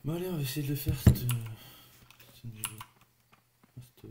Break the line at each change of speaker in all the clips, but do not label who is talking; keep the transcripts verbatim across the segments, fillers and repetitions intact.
Bon allez, on va essayer de le faire cette, ce niveau. Cette...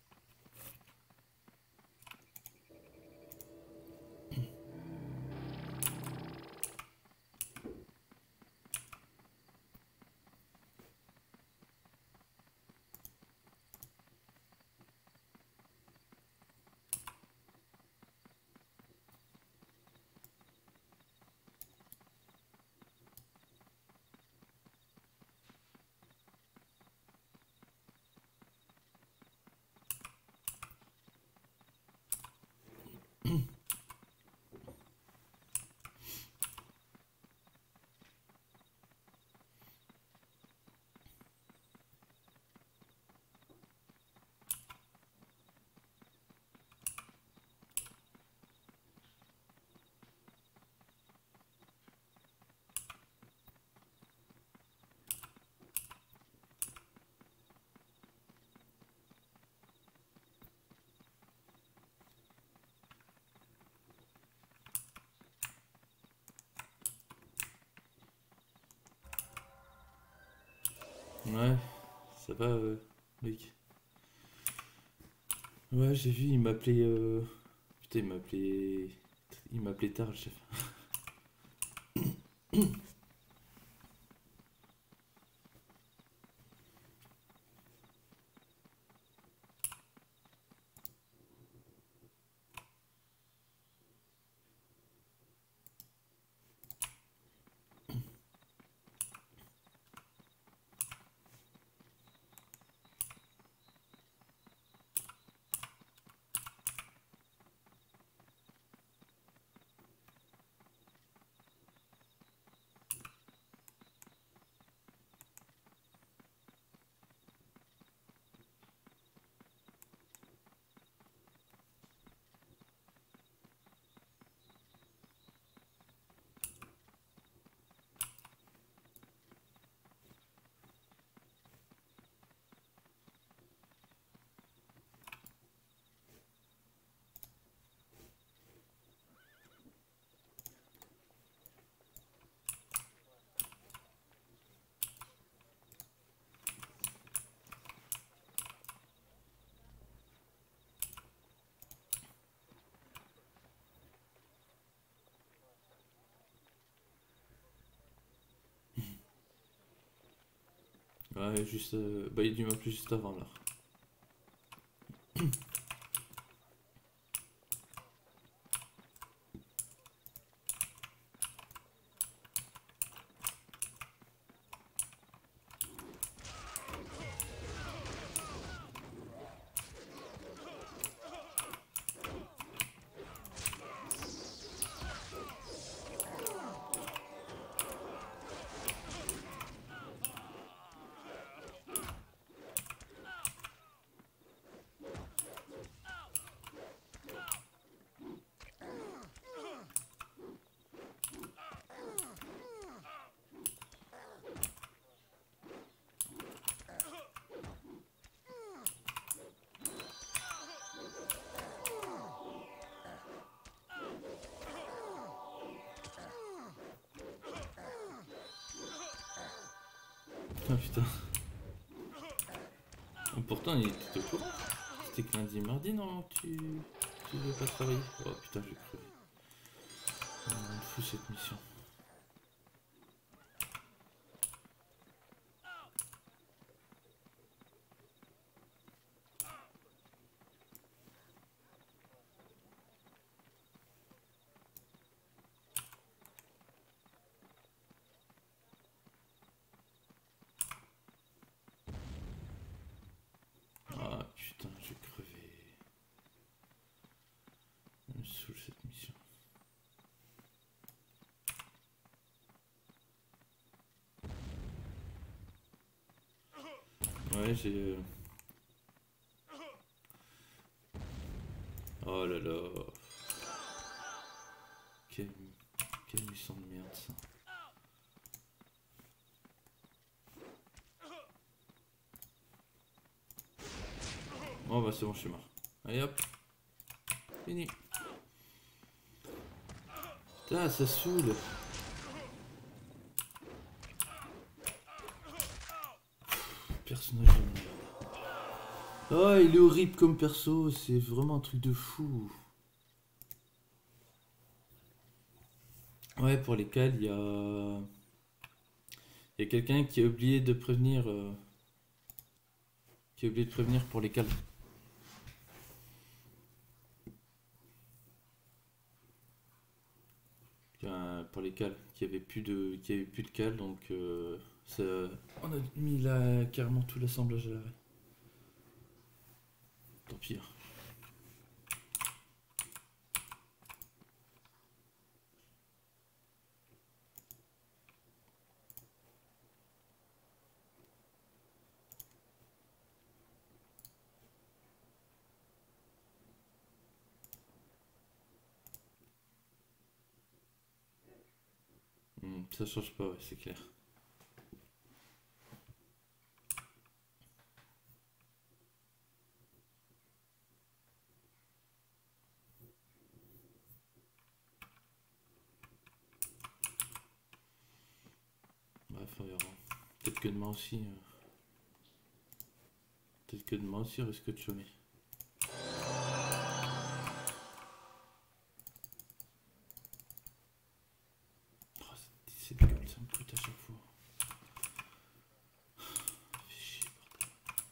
Ouais, ça va, euh, Loïc. Ouais, j'ai vu, il m'appelait. Euh... Putain, il m'appelait. Il m'appelait tard, le chef. Ouais, juste. Euh... Bah, il a dû m'appeler juste avant là. Ah putain. Pourtant, il était au courant. C'était que lundi, mardi, non, tu. Tu veux pas travailler. Oh putain, je vais crever. On me fout cette mission. Ah putain, je vais crever. Elle me saoule cette mission. Ouais, j'ai. euh, Oh là là. Quelle, quelle mission de merde ça. Oh bah c'est bon, je suis mort. Allez hop. Fini. Putain, ça saoule. personnage. Oh, il est horrible comme perso, c'est vraiment un truc de fou. Ouais, pour lesquels il y a... Il y a quelqu'un qui a oublié de prévenir... euh, Qui a oublié de prévenir pour les cales. Enfin, pour les cales, qu'il y avait plus de, qu'il y avait plus de cales, donc euh, ça, on a mis là carrément tout l'assemblage à l'arrêt. Tant pis. Hein. Hmm, ça change pas, ouais, c'est clair. Bref, on verra. Peut-être que demain aussi. euh, Peut-être que demain aussi on risque de chômer. Oh, c'est comme ça me coûte à chaque fois. Fais chier, bordel.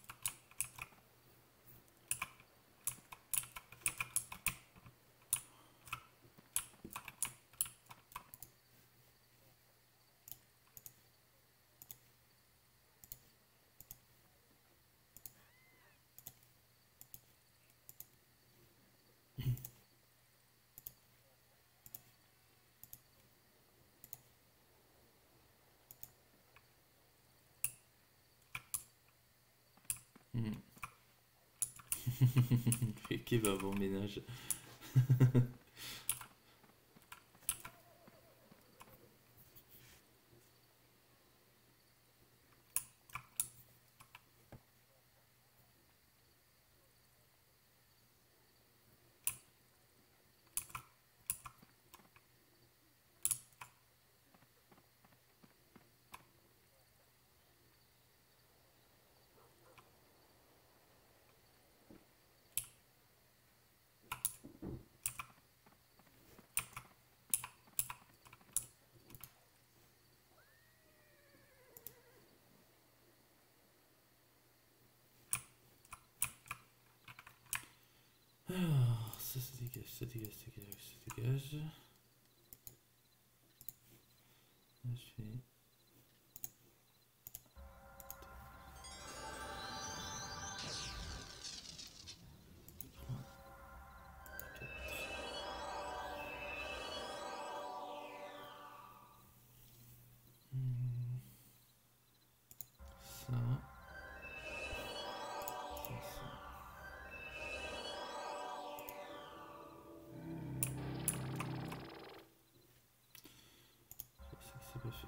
Hmm. Qui va bon ménage. Alors, ça se dégage, ça dégage, ça dégage, ça dégage. Là, je fais... Hmm, ça. Ça, ça. Je sais que c'est pas fait.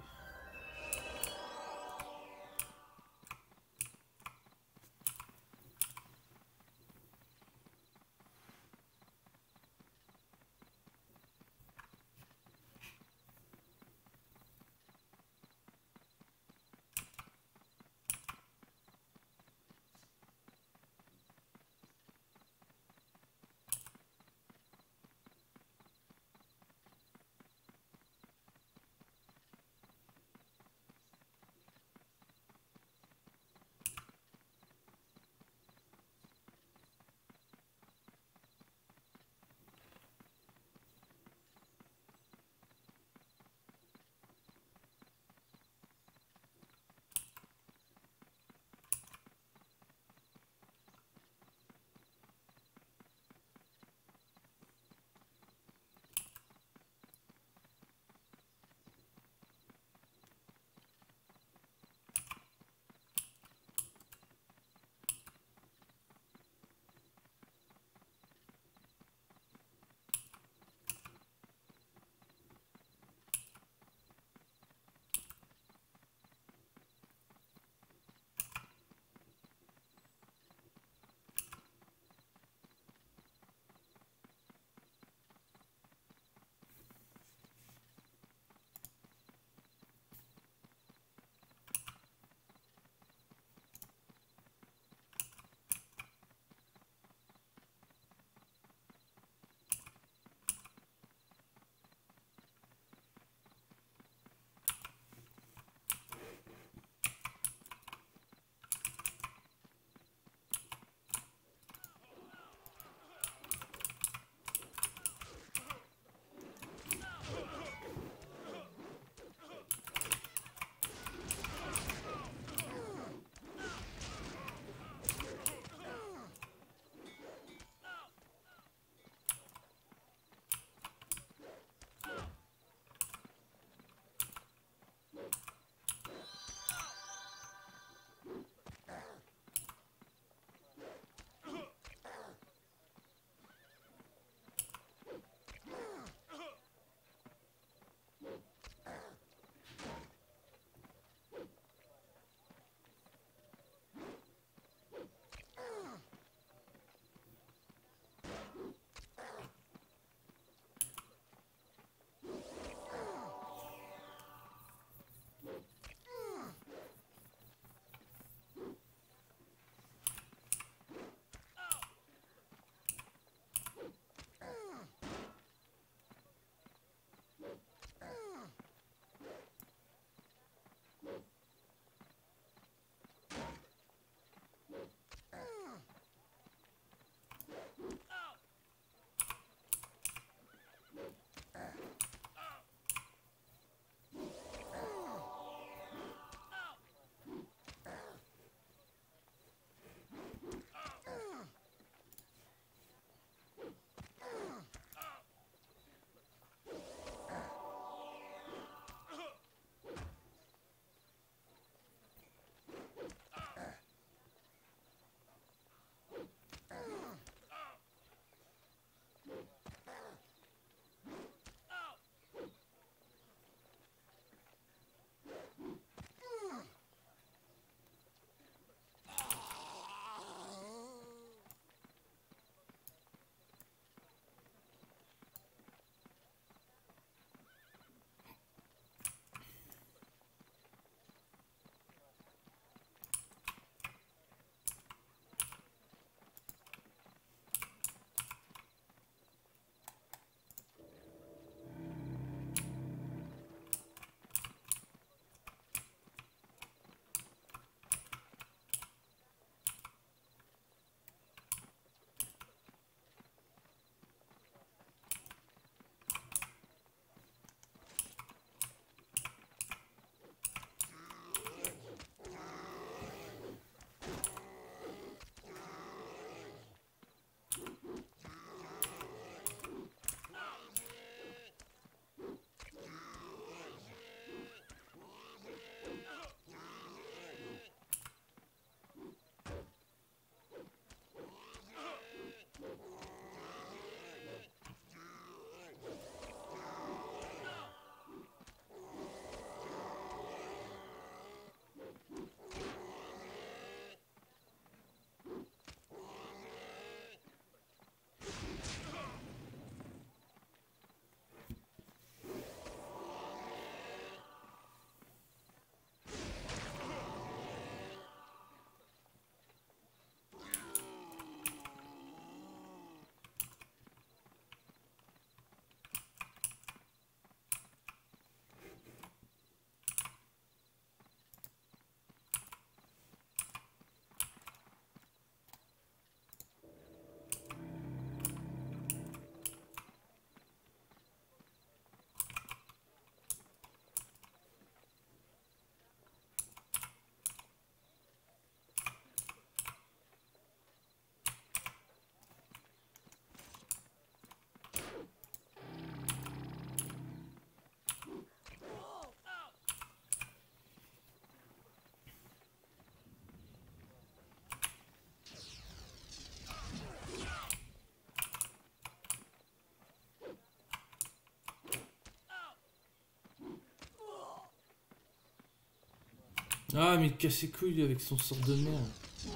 Ah, mais casse les couilles avec son sort de merde.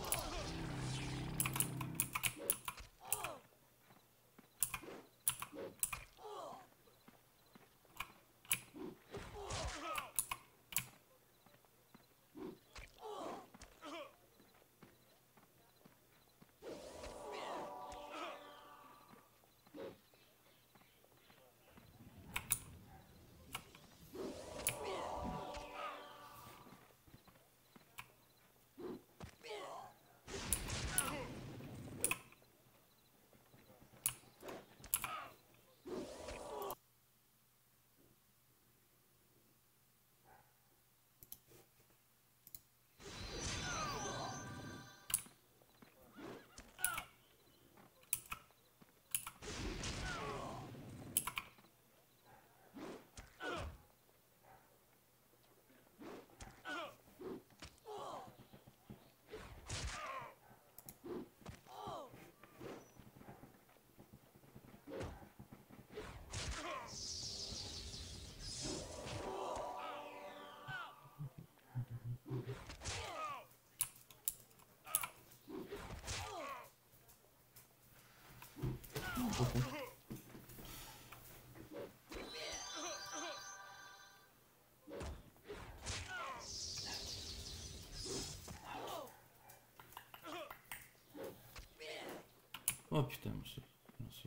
Oh putain, merci. Merci.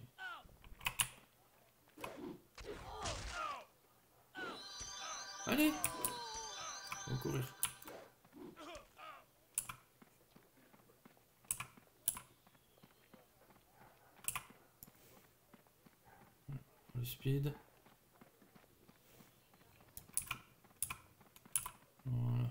Allez, on va courir. Le speed. Voilà.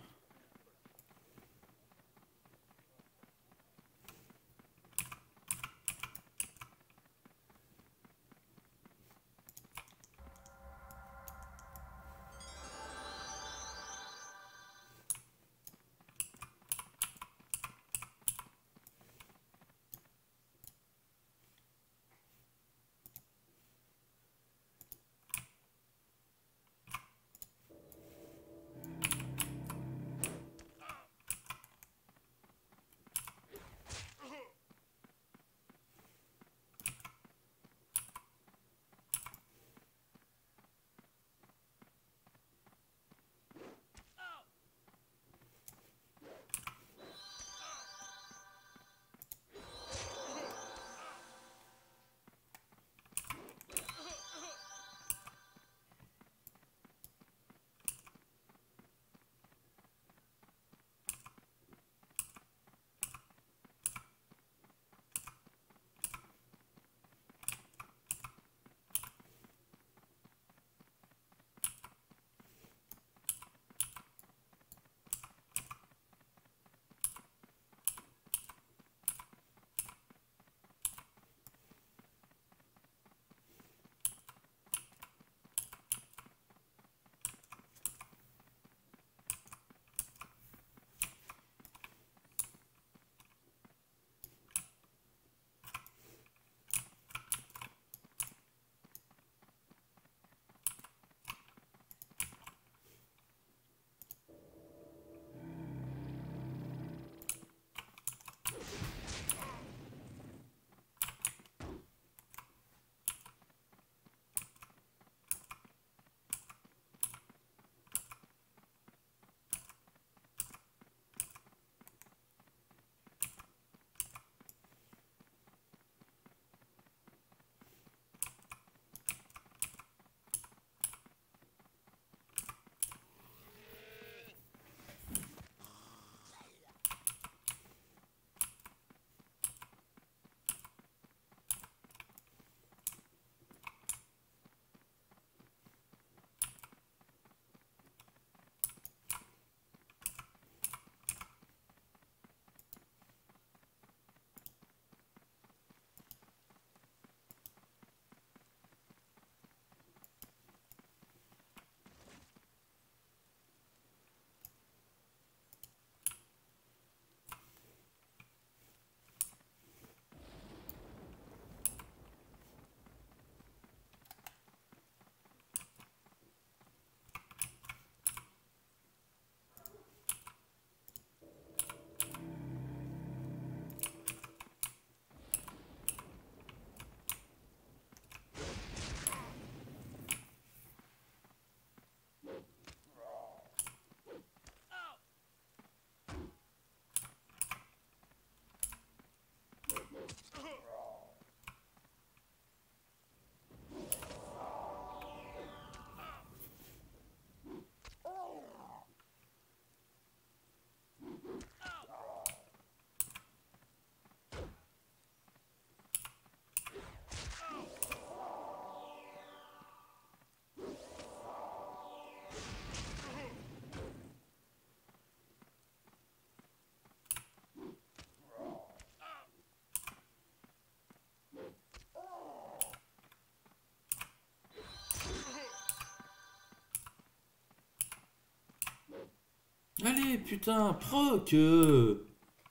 Allez, putain, proc euh.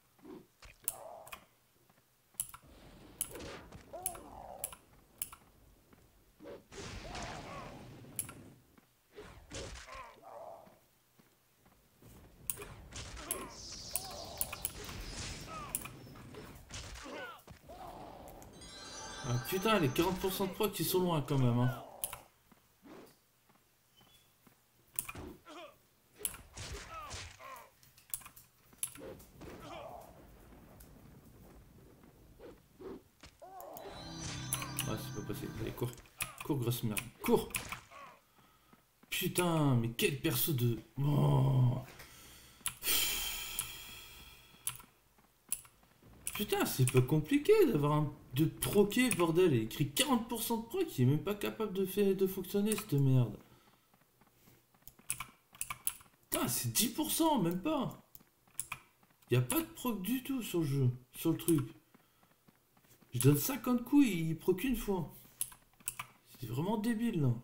Ah, putain, les quarante pour cent de proc qui sont loin quand même. Hein. Ah, c'est pas passé. Allez, cours. Cours, grosse merde. Cours. Putain, mais quel perso de... Oh. Putain, c'est pas compliqué d'avoir un... de proquer, bordel. Il a écrit quarante pour cent de proc, il est même pas capable de, faire... de fonctionner, cette merde. Putain, c'est dix pour cent, même pas. Il n'y a pas de proc du tout sur le jeu, sur le truc. Je donne cinquante coups, il proc une fois. C'est vraiment débile, là.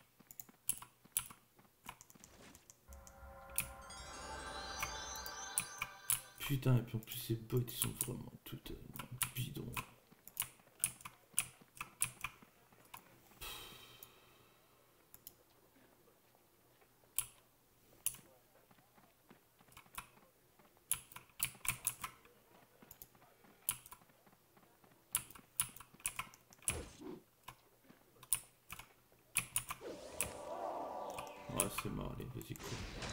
Putain, et puis en plus, ces bots, ils sont vraiment toutes euh, bidons. Ouais, c'est marrant, allez, vas-y, cours.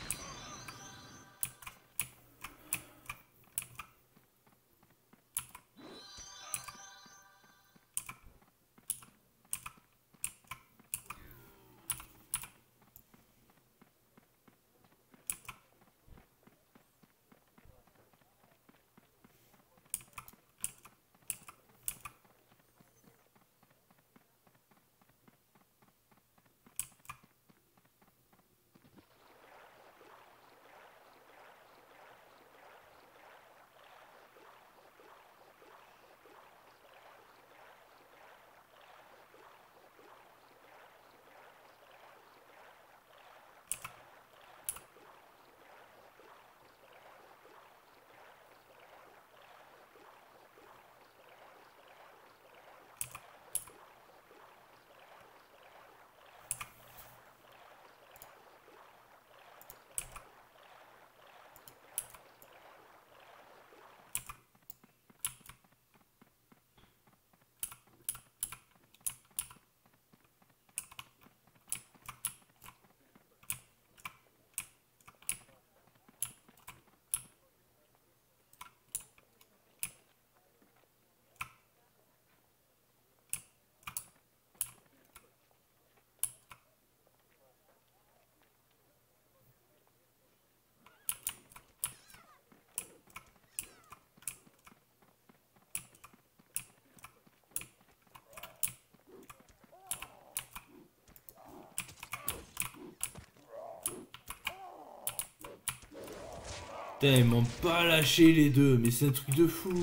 Putain, ils m'ont pas lâché les deux, mais c'est un truc de fou.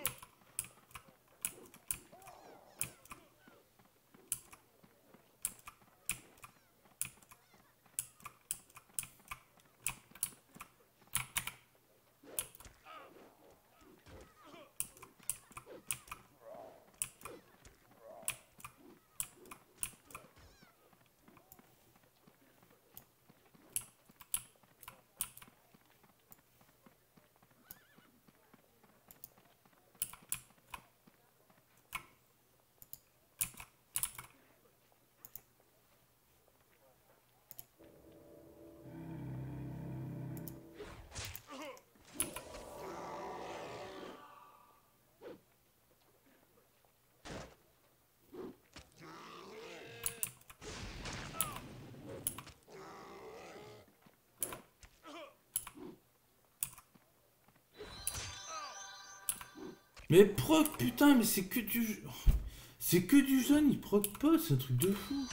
Mais proc, putain, mais c'est que du... C'est que du jeune, il proc pas, c'est un truc de fou.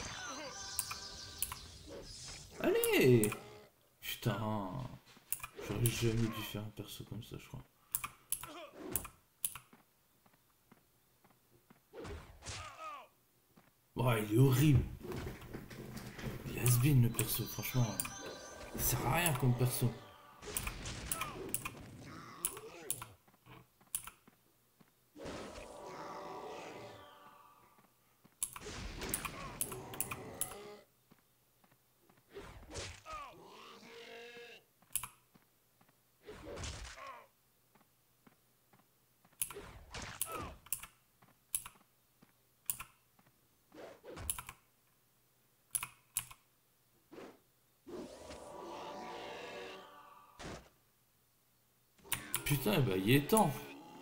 Allez. Putain. J'aurais jamais dû faire un perso comme ça, je crois. Oh, il est horrible. Il est has-been, le perso, franchement. Il sert à rien comme perso. Putain, bah il est temps.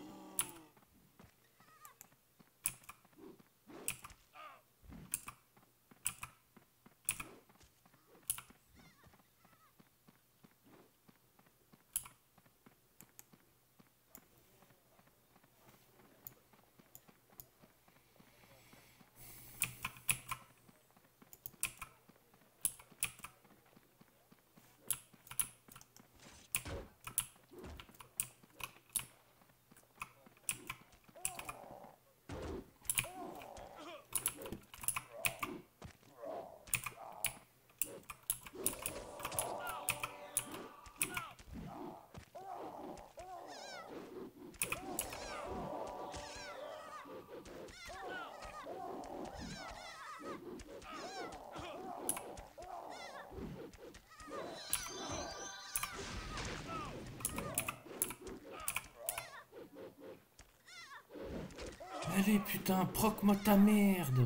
Allez, putain, proc-moi ta merde.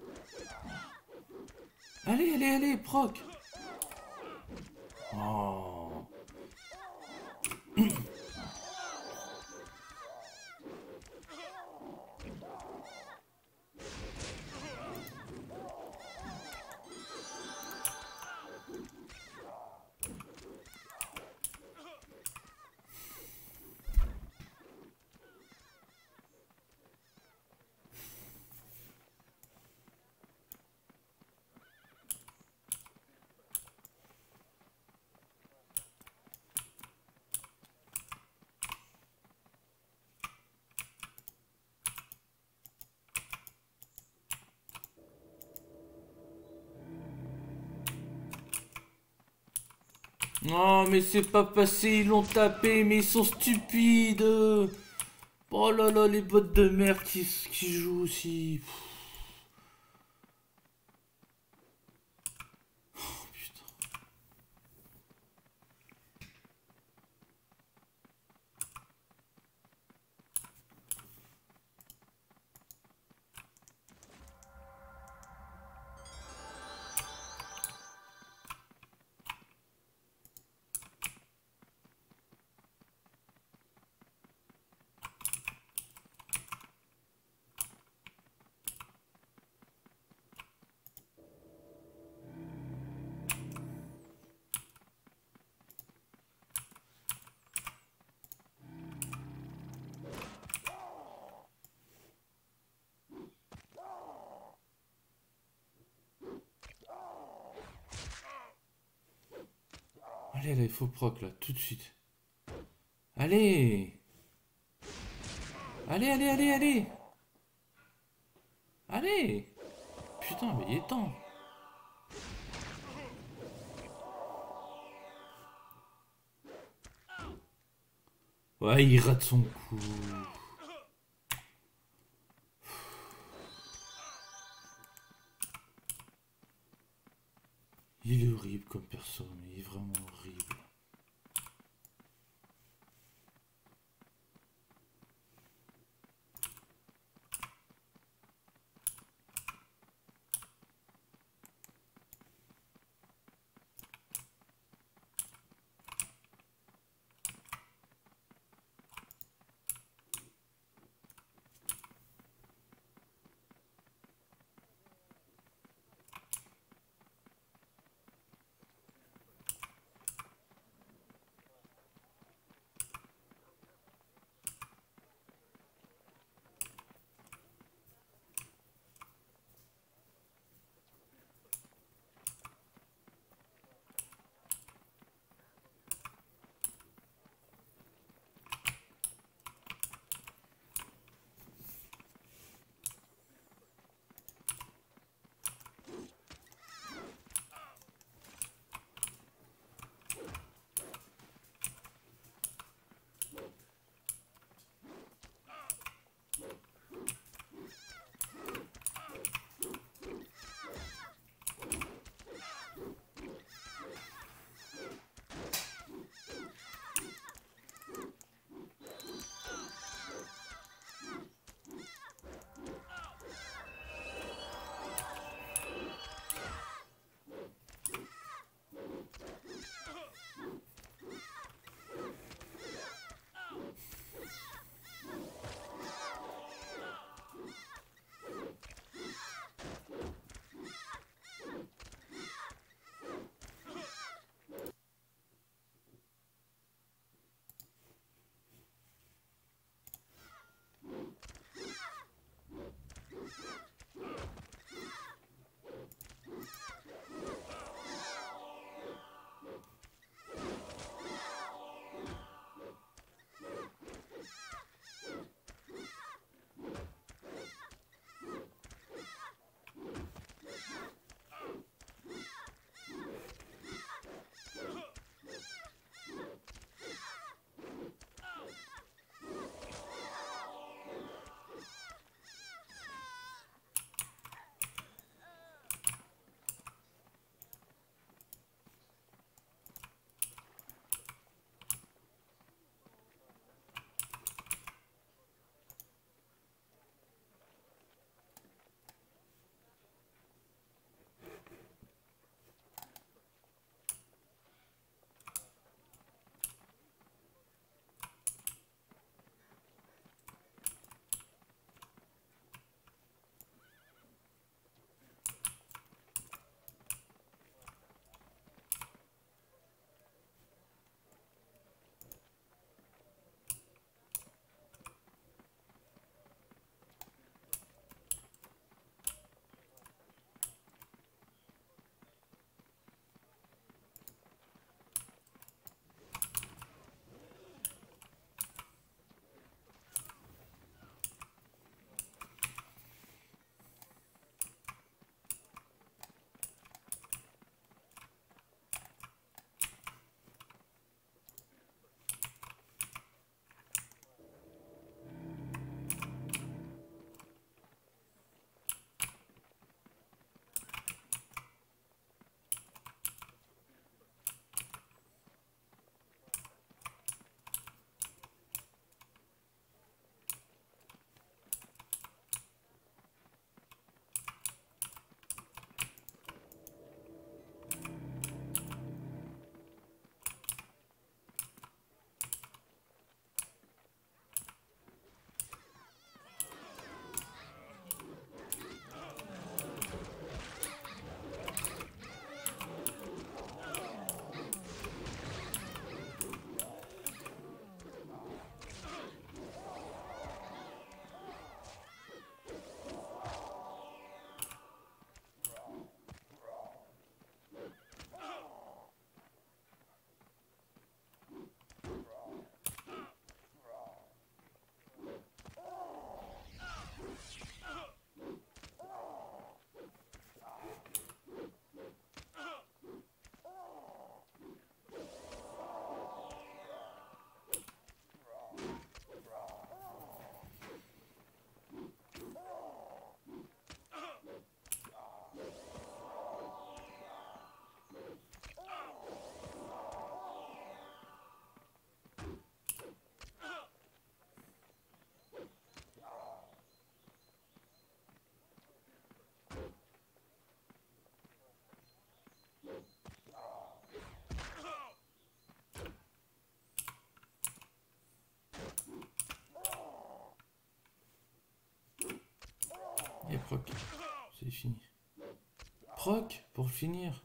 Allez, allez, allez, proc. Oh. Non, mais c'est pas passé, ils l'ont tapé, mais ils sont stupides. Oh là là, les bottes de merde qui, qui jouent aussi. Oh putain. Allez, là, il faut proc, là, tout de suite. Allez. Allez, allez, allez, allez. Allez. Putain, mais il est temps. Ouais, il rate son coup. Il est horrible comme personne, il est vraiment horrible. Proc. C'est fini. Proc pour finir.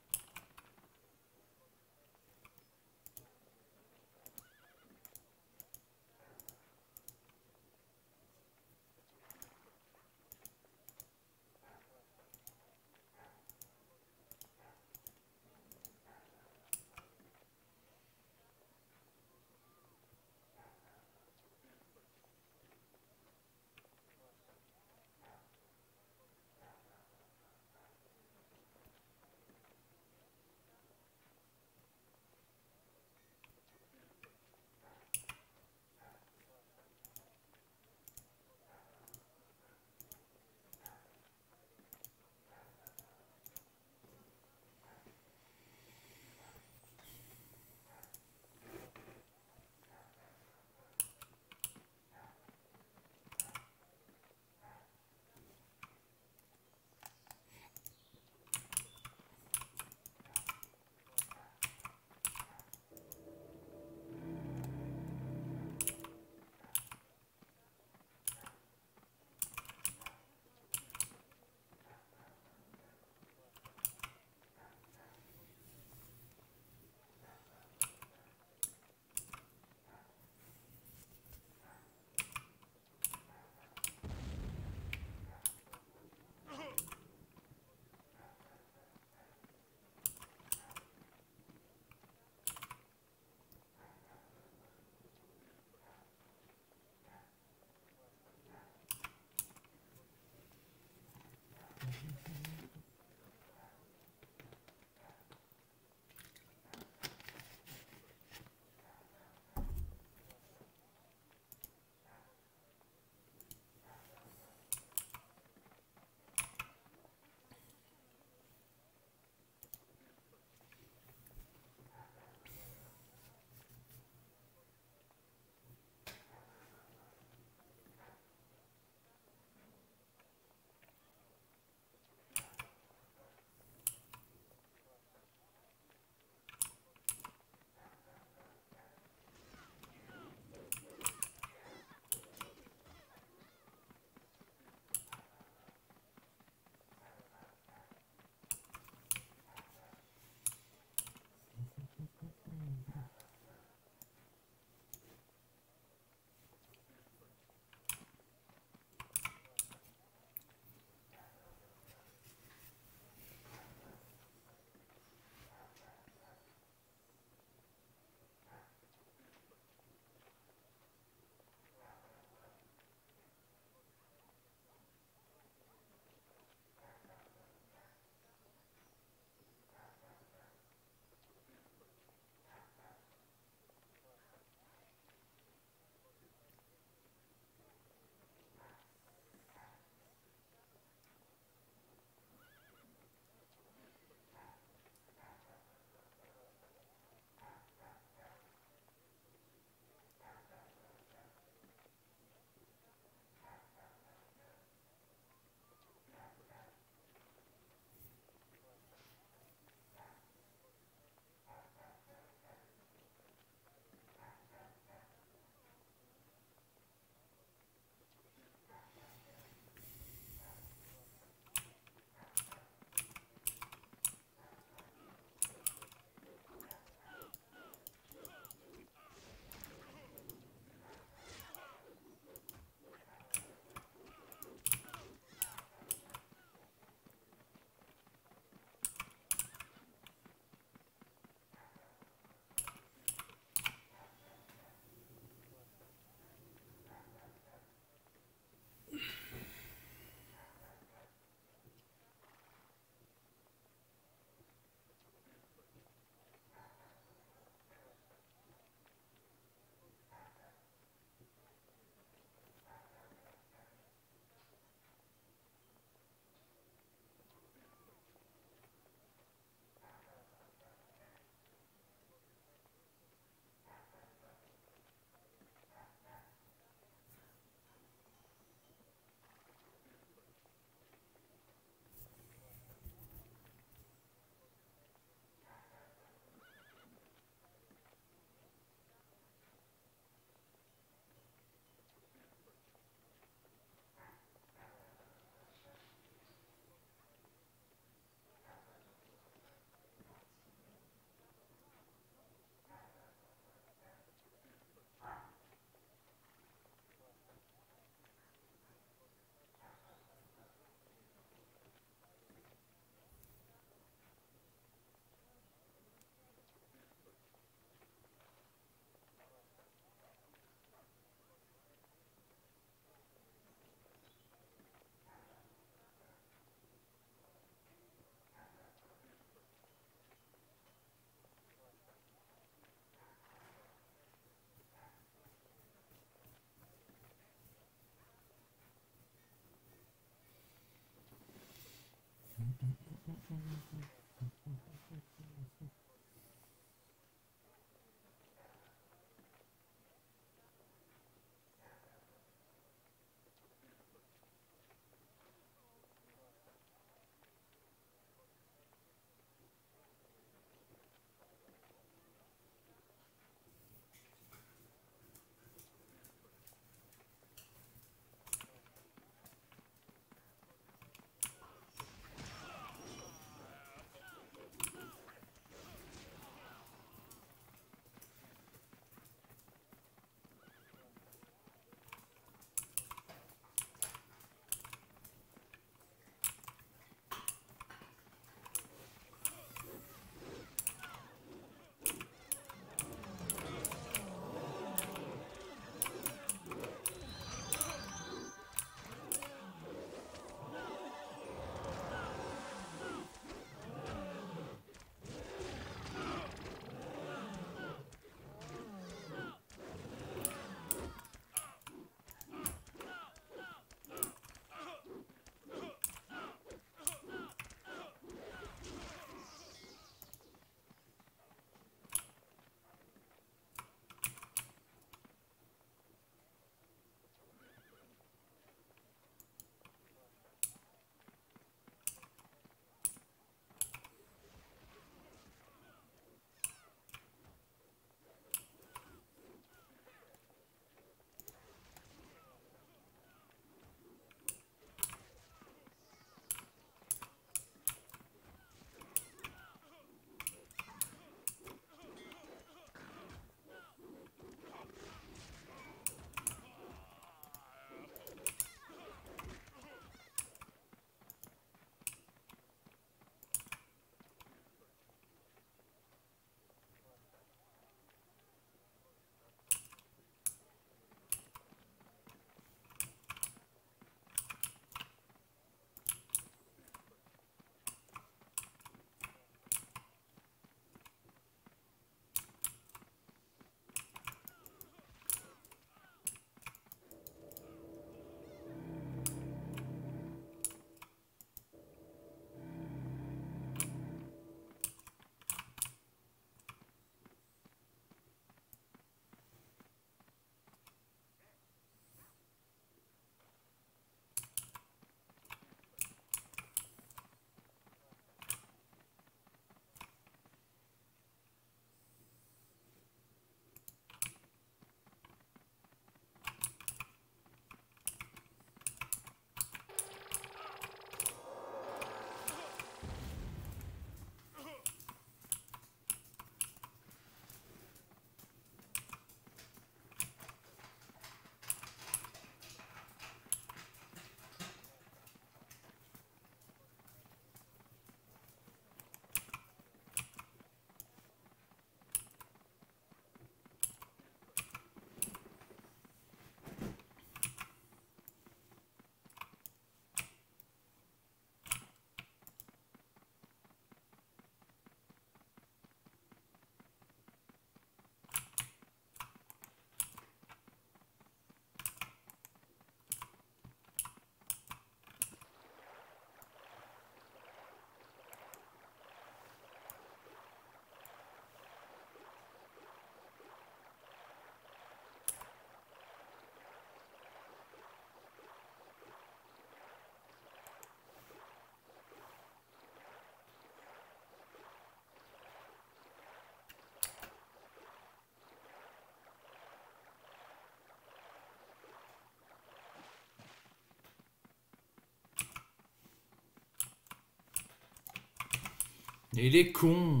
Et il est con.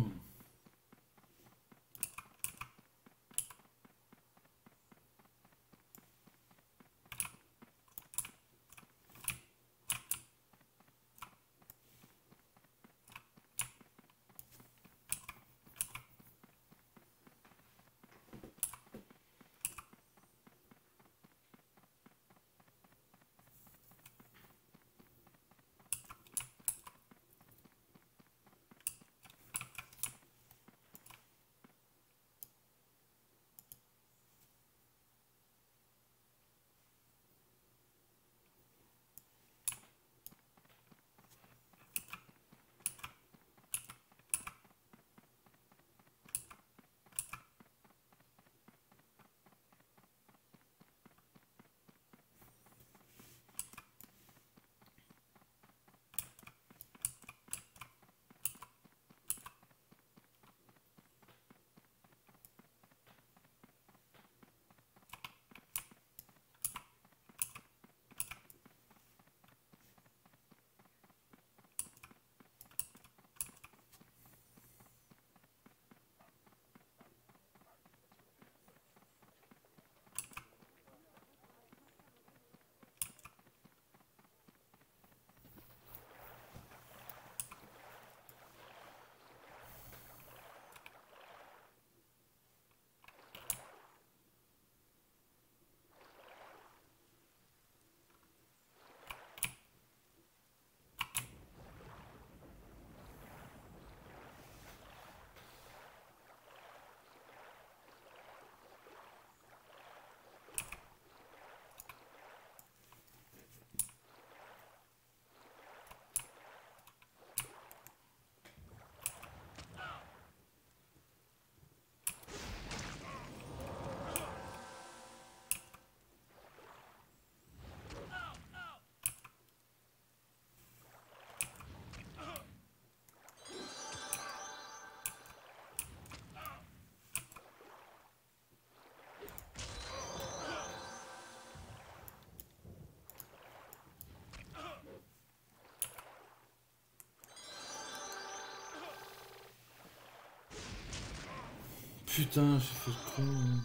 putain, j'ai fait le con.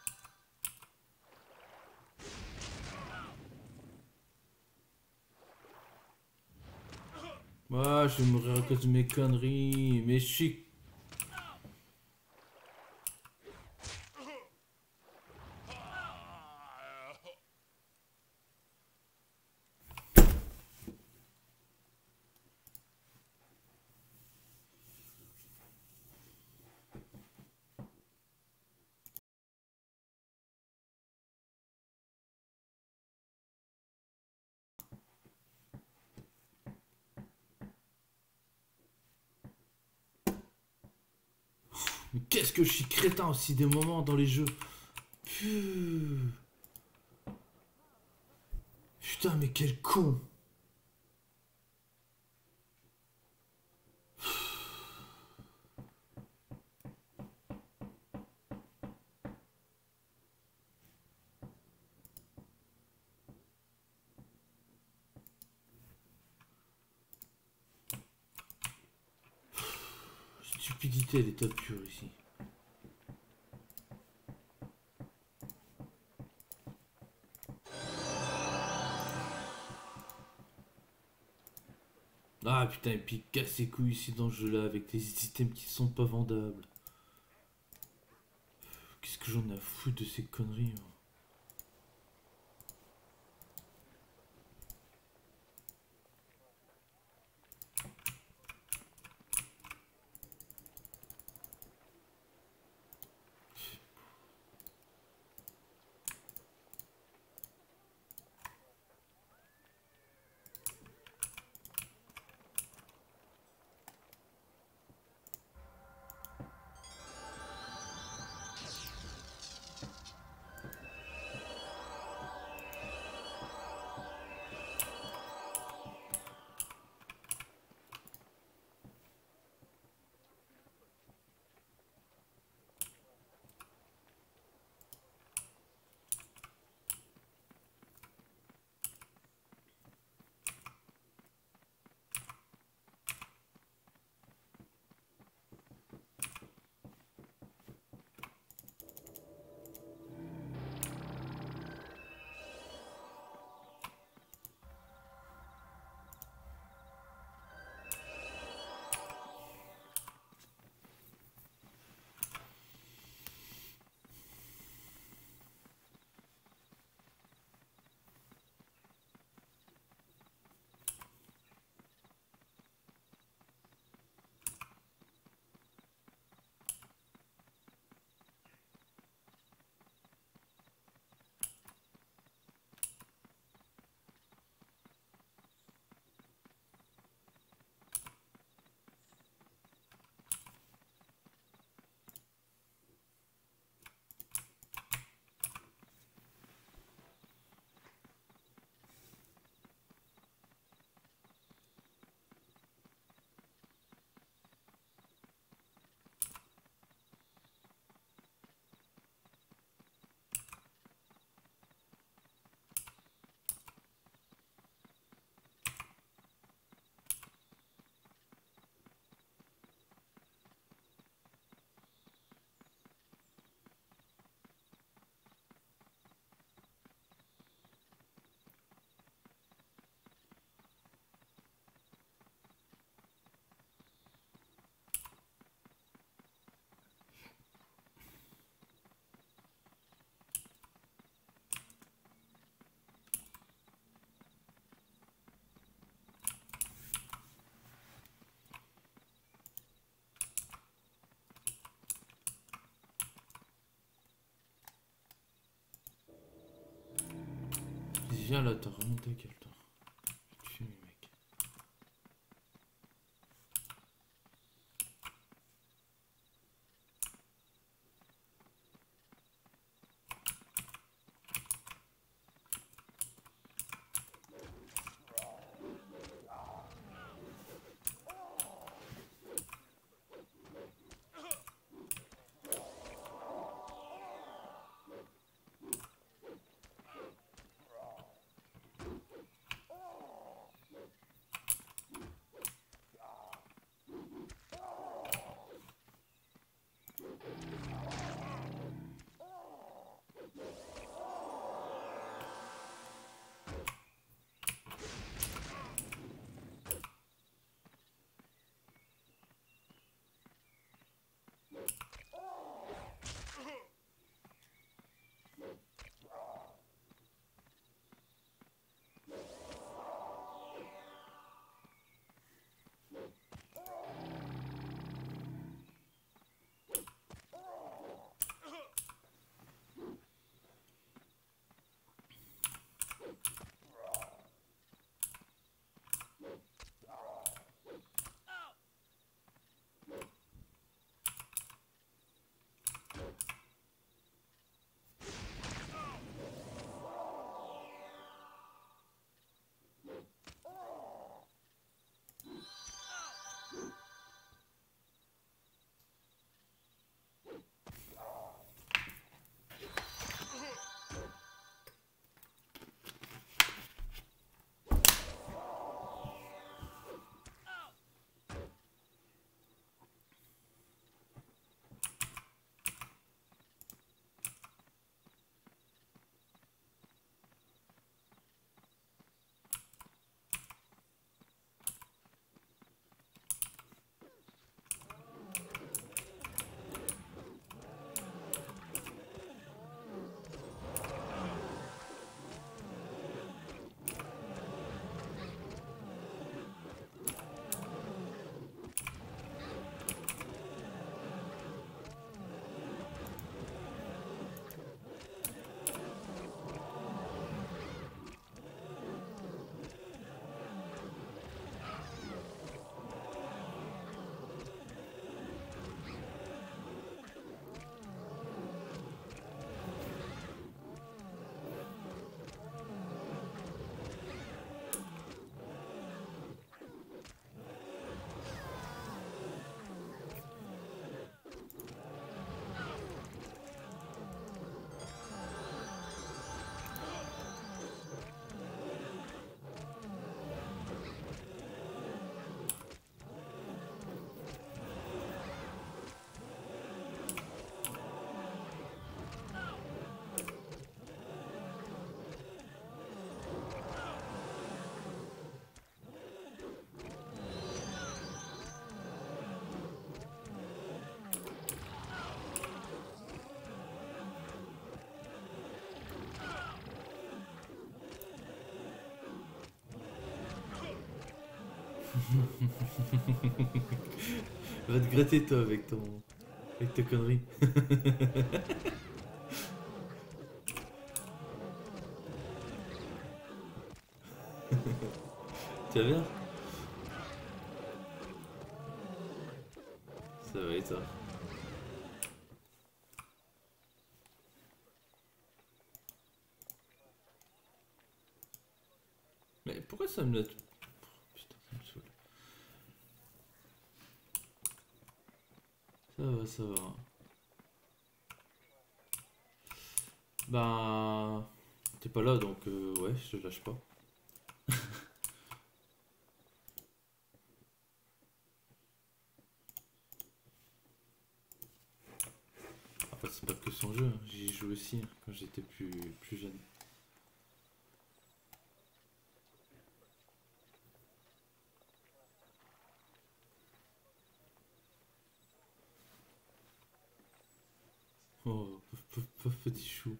Ah, je vais mourir à cause de mes conneries. Mais je suis... Mais qu'est-ce que je suis crétin aussi des moments dans les jeux. Putain, mais quel con. Stupidité à l'état pur ici. Ah putain, et puis casse les couilles ici dans ce jeu là avec les items qui sont pas vendables. Qu'est-ce que j'en ai à foutre de ces conneries hein. Viens là, t'as vraiment ta gueule toi. Je vais te fumer mec. Va te gratter toi avec ton... avec tes conneries. Tu vas bien? Ça va et toi? Mais pourquoi ça me l'a... Putain, ça me saoule. Ça va, ça va. Bah... T'es pas là donc euh, ouais, je te lâche pas. Après c'est pas que son jeu, hein. J'y joue aussi hein, quand j'étais plus, plus jeune. Oh, pauvre, pauvre, pauvre petit chou.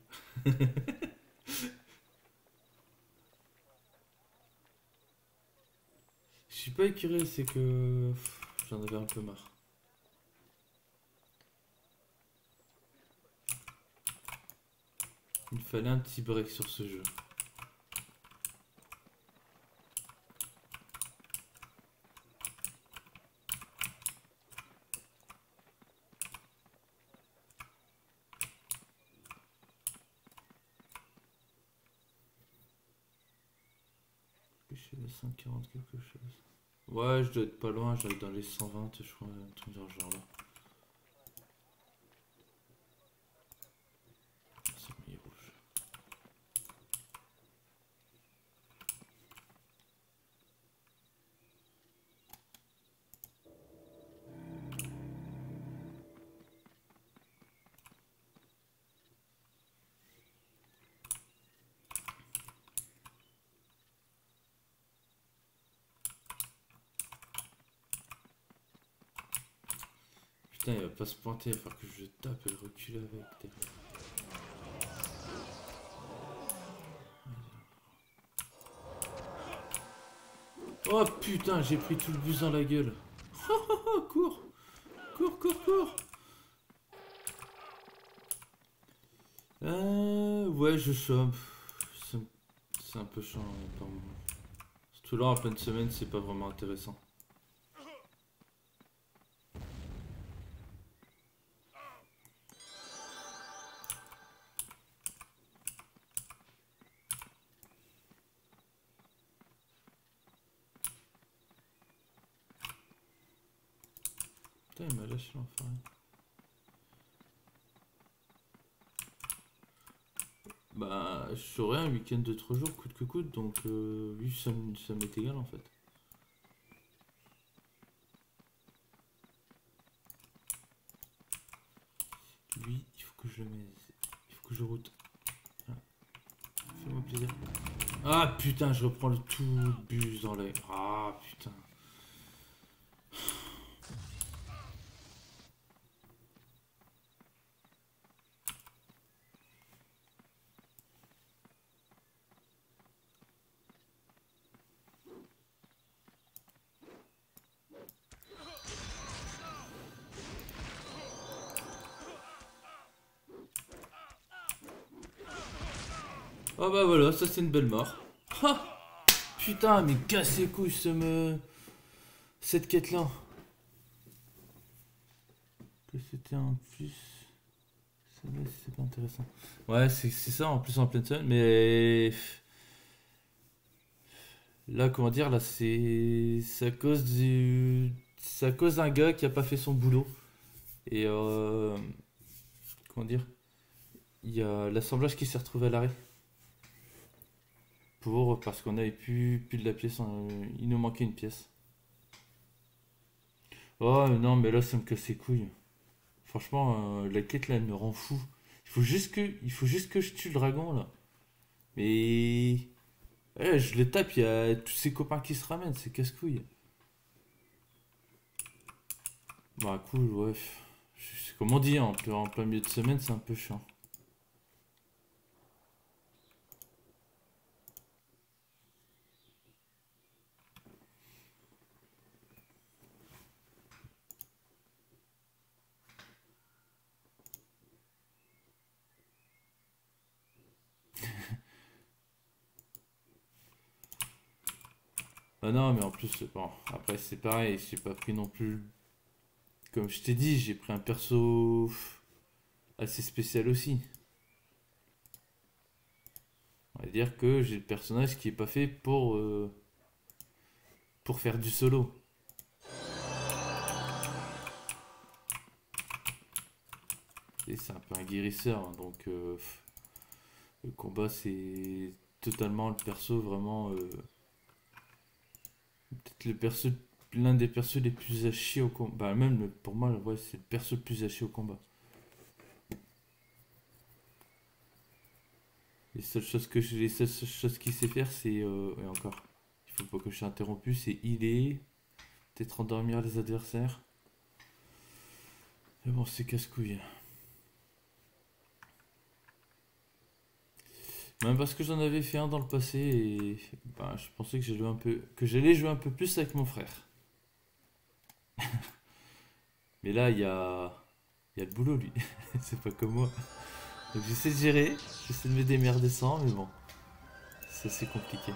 Je suis pas écuré, c'est que pff, j'en avais un peu marre. Il me fallait un petit break sur ce jeu. Je suis à cent quarante quelque chose. Ouais, je dois être pas loin, j'arrive dans les cent vingt, je crois, un truc dans ce genre là. C'est mis rouge. Putain, il va pas se pointer, il va falloir que je tape et le recule avec derrière. Oh putain, j'ai pris tout le bus dans la gueule. Oh, oh, oh, cours, cours, cours, cours. Euh, ouais, je chope. C'est c'est un peu chiant hein, par moment. Surtout là, en pleine semaine, c'est pas vraiment intéressant. Putain, il m'a lâché l'enfoiré. Bah, je saurais un week-end de trois jours coûte que coûte, donc euh, lui, ça, m- ça m'est égal en fait. Lui, il faut que je le mette. Il faut que je route. Voilà. Fais-moi plaisir. Ah putain, je reprends le tout bus dans l'air. Ah putain. Oh bah voilà, ça c'est une belle mort. Ah putain, mais casse les couilles ce me... cette quête là. Que c'était en plus. Ça va, c'est pas intéressant. Ouais, c'est c'est ça en plus en pleine semaine, mais. Là, comment dire, là c'est. C'est à cause du. C'est à cause d'un gars qui a pas fait son boulot. Et euh. Comment dire? Il y a l'assemblage qui s'est retrouvé à l'arrêt. Pour. Parce qu'on avait plus, plus de la pièce. en- Il nous manquait une pièce. Oh non, mais là ça me casse les couilles. Franchement, euh, la quête là elle me rend fou. Il faut juste que, il faut juste que je tue le dragon là. Mais eh, je le tape, il y a tous ses copains qui se ramènent, c'est casse-couille. Bah cool, ouais. C'est comme on dit, hein, en plein, en plein milieu de semaine, c'est un peu chiant. Ah non, mais en plus, bon, après c'est pareil, j'ai pas pris non plus. Comme je t'ai dit, j'ai pris un perso assez spécial aussi. On va dire que j'ai le personnage qui est pas fait pour, euh, pour faire du solo. Et c'est un peu un guérisseur, hein, donc euh, le combat c'est totalement le perso vraiment. euh, Peut-être le perso, l'un des persos les plus à chier au combat. Bah, même le- pour moi, ouais, c'est le perso le plus à chier au combat. Les seules choses que je- les seules choses qu'il sait faire, c'est euh, et encore. Il faut pas que je sois interrompu, c'est healer, peut-être endormir les adversaires. Mais bon, c'est casse-couille. Même parce que j'en avais fait un dans le passé et bah, je pensais que j'allais un peu que j'allais jouer un peu plus avec mon frère. Mais là, il y a il y a le boulot lui. C'est pas comme moi. Donc j'essaie de gérer, j'essaie de me démerder sans, mais bon, c'est assez compliqué.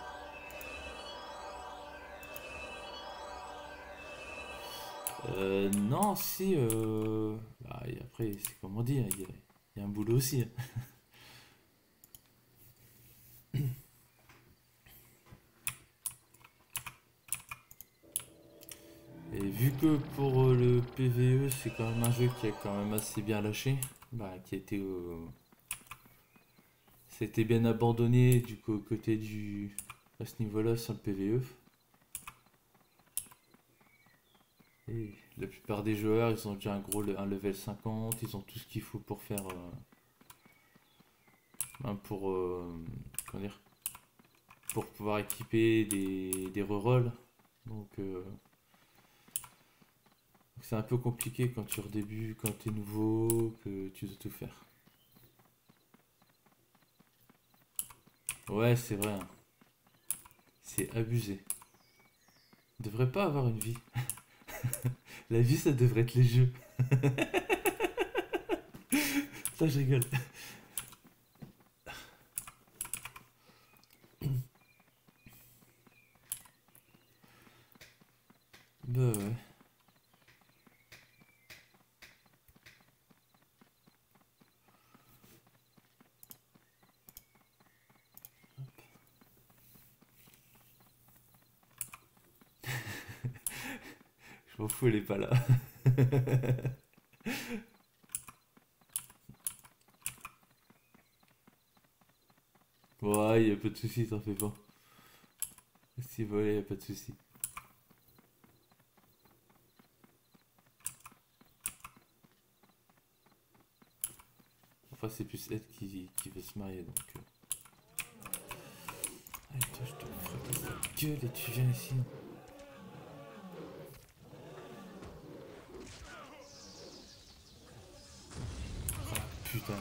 Euh, non, si. Euh... Bah, et après, c'est comme on dit, hein, il y, a il y a un boulot aussi, hein. Et vu que pour euh, le P V E, c'est quand même un jeu qui a quand même assez bien lâché, bah, qui a été. Euh... C'était bien abandonné du co- côté du. À ce niveau-là, sur le P V E. Et la plupart des joueurs, ils ont déjà un gros le- un level cinquante, ils ont tout ce qu'il faut pour faire. Euh... ben, pour. Euh... Comment dire? Pour pouvoir équiper des, des rerolls. Donc. Euh... C'est un peu compliqué quand tu redébutes, quand tu es nouveau, que tu dois tout faire. Ouais, c'est vrai, hein. C'est abusé. On devrait pas avoir une vie. La vie, ça devrait être les jeux. Ça, je rigole. Bah ouais. Je m'en fous, elle est pas là. Ouais, y a pas de soucis, t'en fais pas. Si voilà, y a pas de soucis. Enfin, c'est plus elle qui, qui veut se marier, donc. euh. Allez, toi, je te fracasse la gueule et tu viens ici. Ah, putain.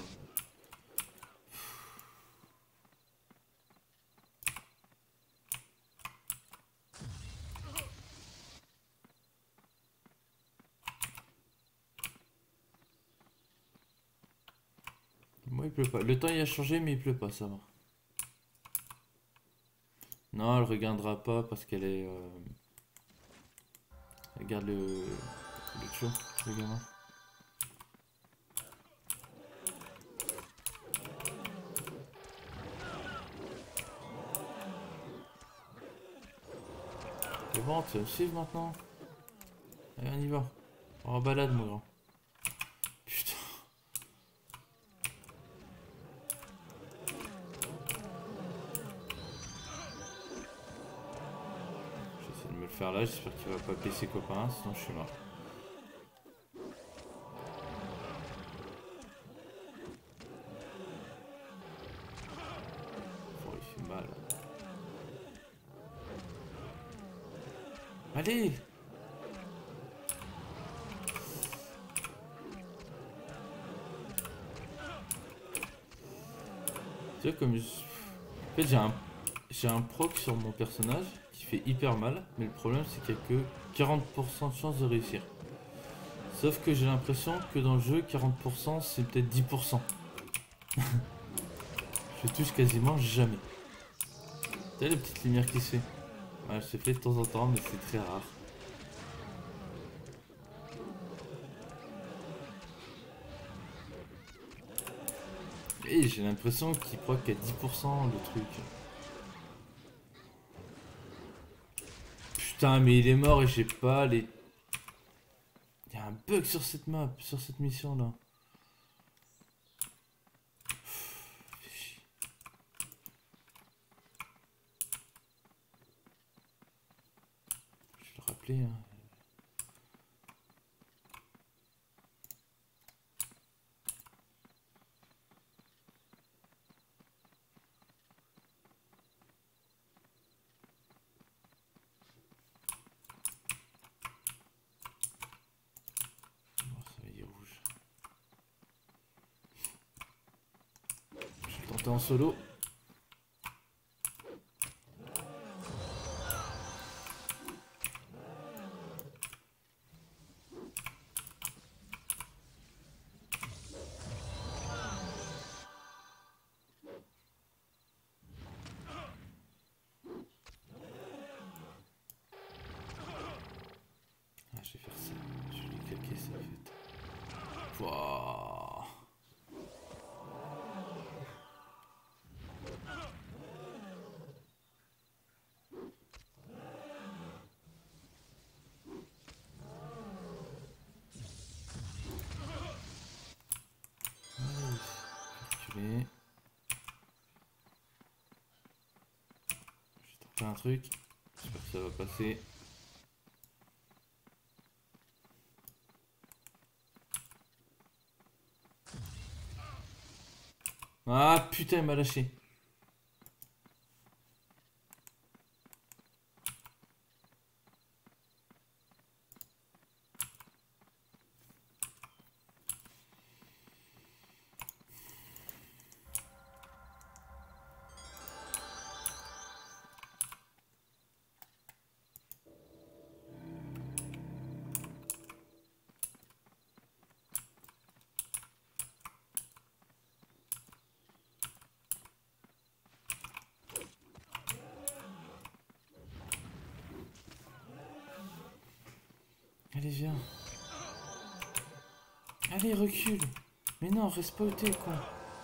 Moi, il pleut pas. Le temps, il a changé, mais il pleut pas, ça va. Non, elle regardera pas parce qu'elle est. Euh, elle garde le. Le show, le gamin. C'est bon, tu vas me suivre maintenant. Allez, on y va. On va en balade, mon grand. Putain. J'essaie de me le faire là, j'espère qu'il va pas appeler ses copains, sinon je suis mort. Oh, il fait mal. Allez! Tu vois, comme je... En fait, j'ai un... j'ai un proc sur mon personnage qui fait hyper mal, mais le problème c'est qu'il n'y a que quarante pour cent de chance de réussir. Sauf que j'ai l'impression que dans le jeu, quarante pour cent c'est peut-être dix pour cent. Je touche quasiment jamais. Tu vois la petite lumière qui se fait? Ouais, je te fais de temps en temps, mais c'est très rare. Et j'ai l'impression qu'il proc à dix pour cent le truc. Putain, mais il est mort et j'ai pas les... Il y a un bug sur cette map, sur cette mission là. Fais chier. Je vais le rappeler, hein. Bon, ça va, il est rouge. Je vais tenter en solo. Ah, je vais faire ça. Je vais lui claquer ça en fait. Wouah. Allez, reculer. Je vais tenter un truc. J'espère que ça va passer. Ah putain, il m'a lâché. Allez, viens. Allez, recule. Mais non, reste pas au thé, quoi.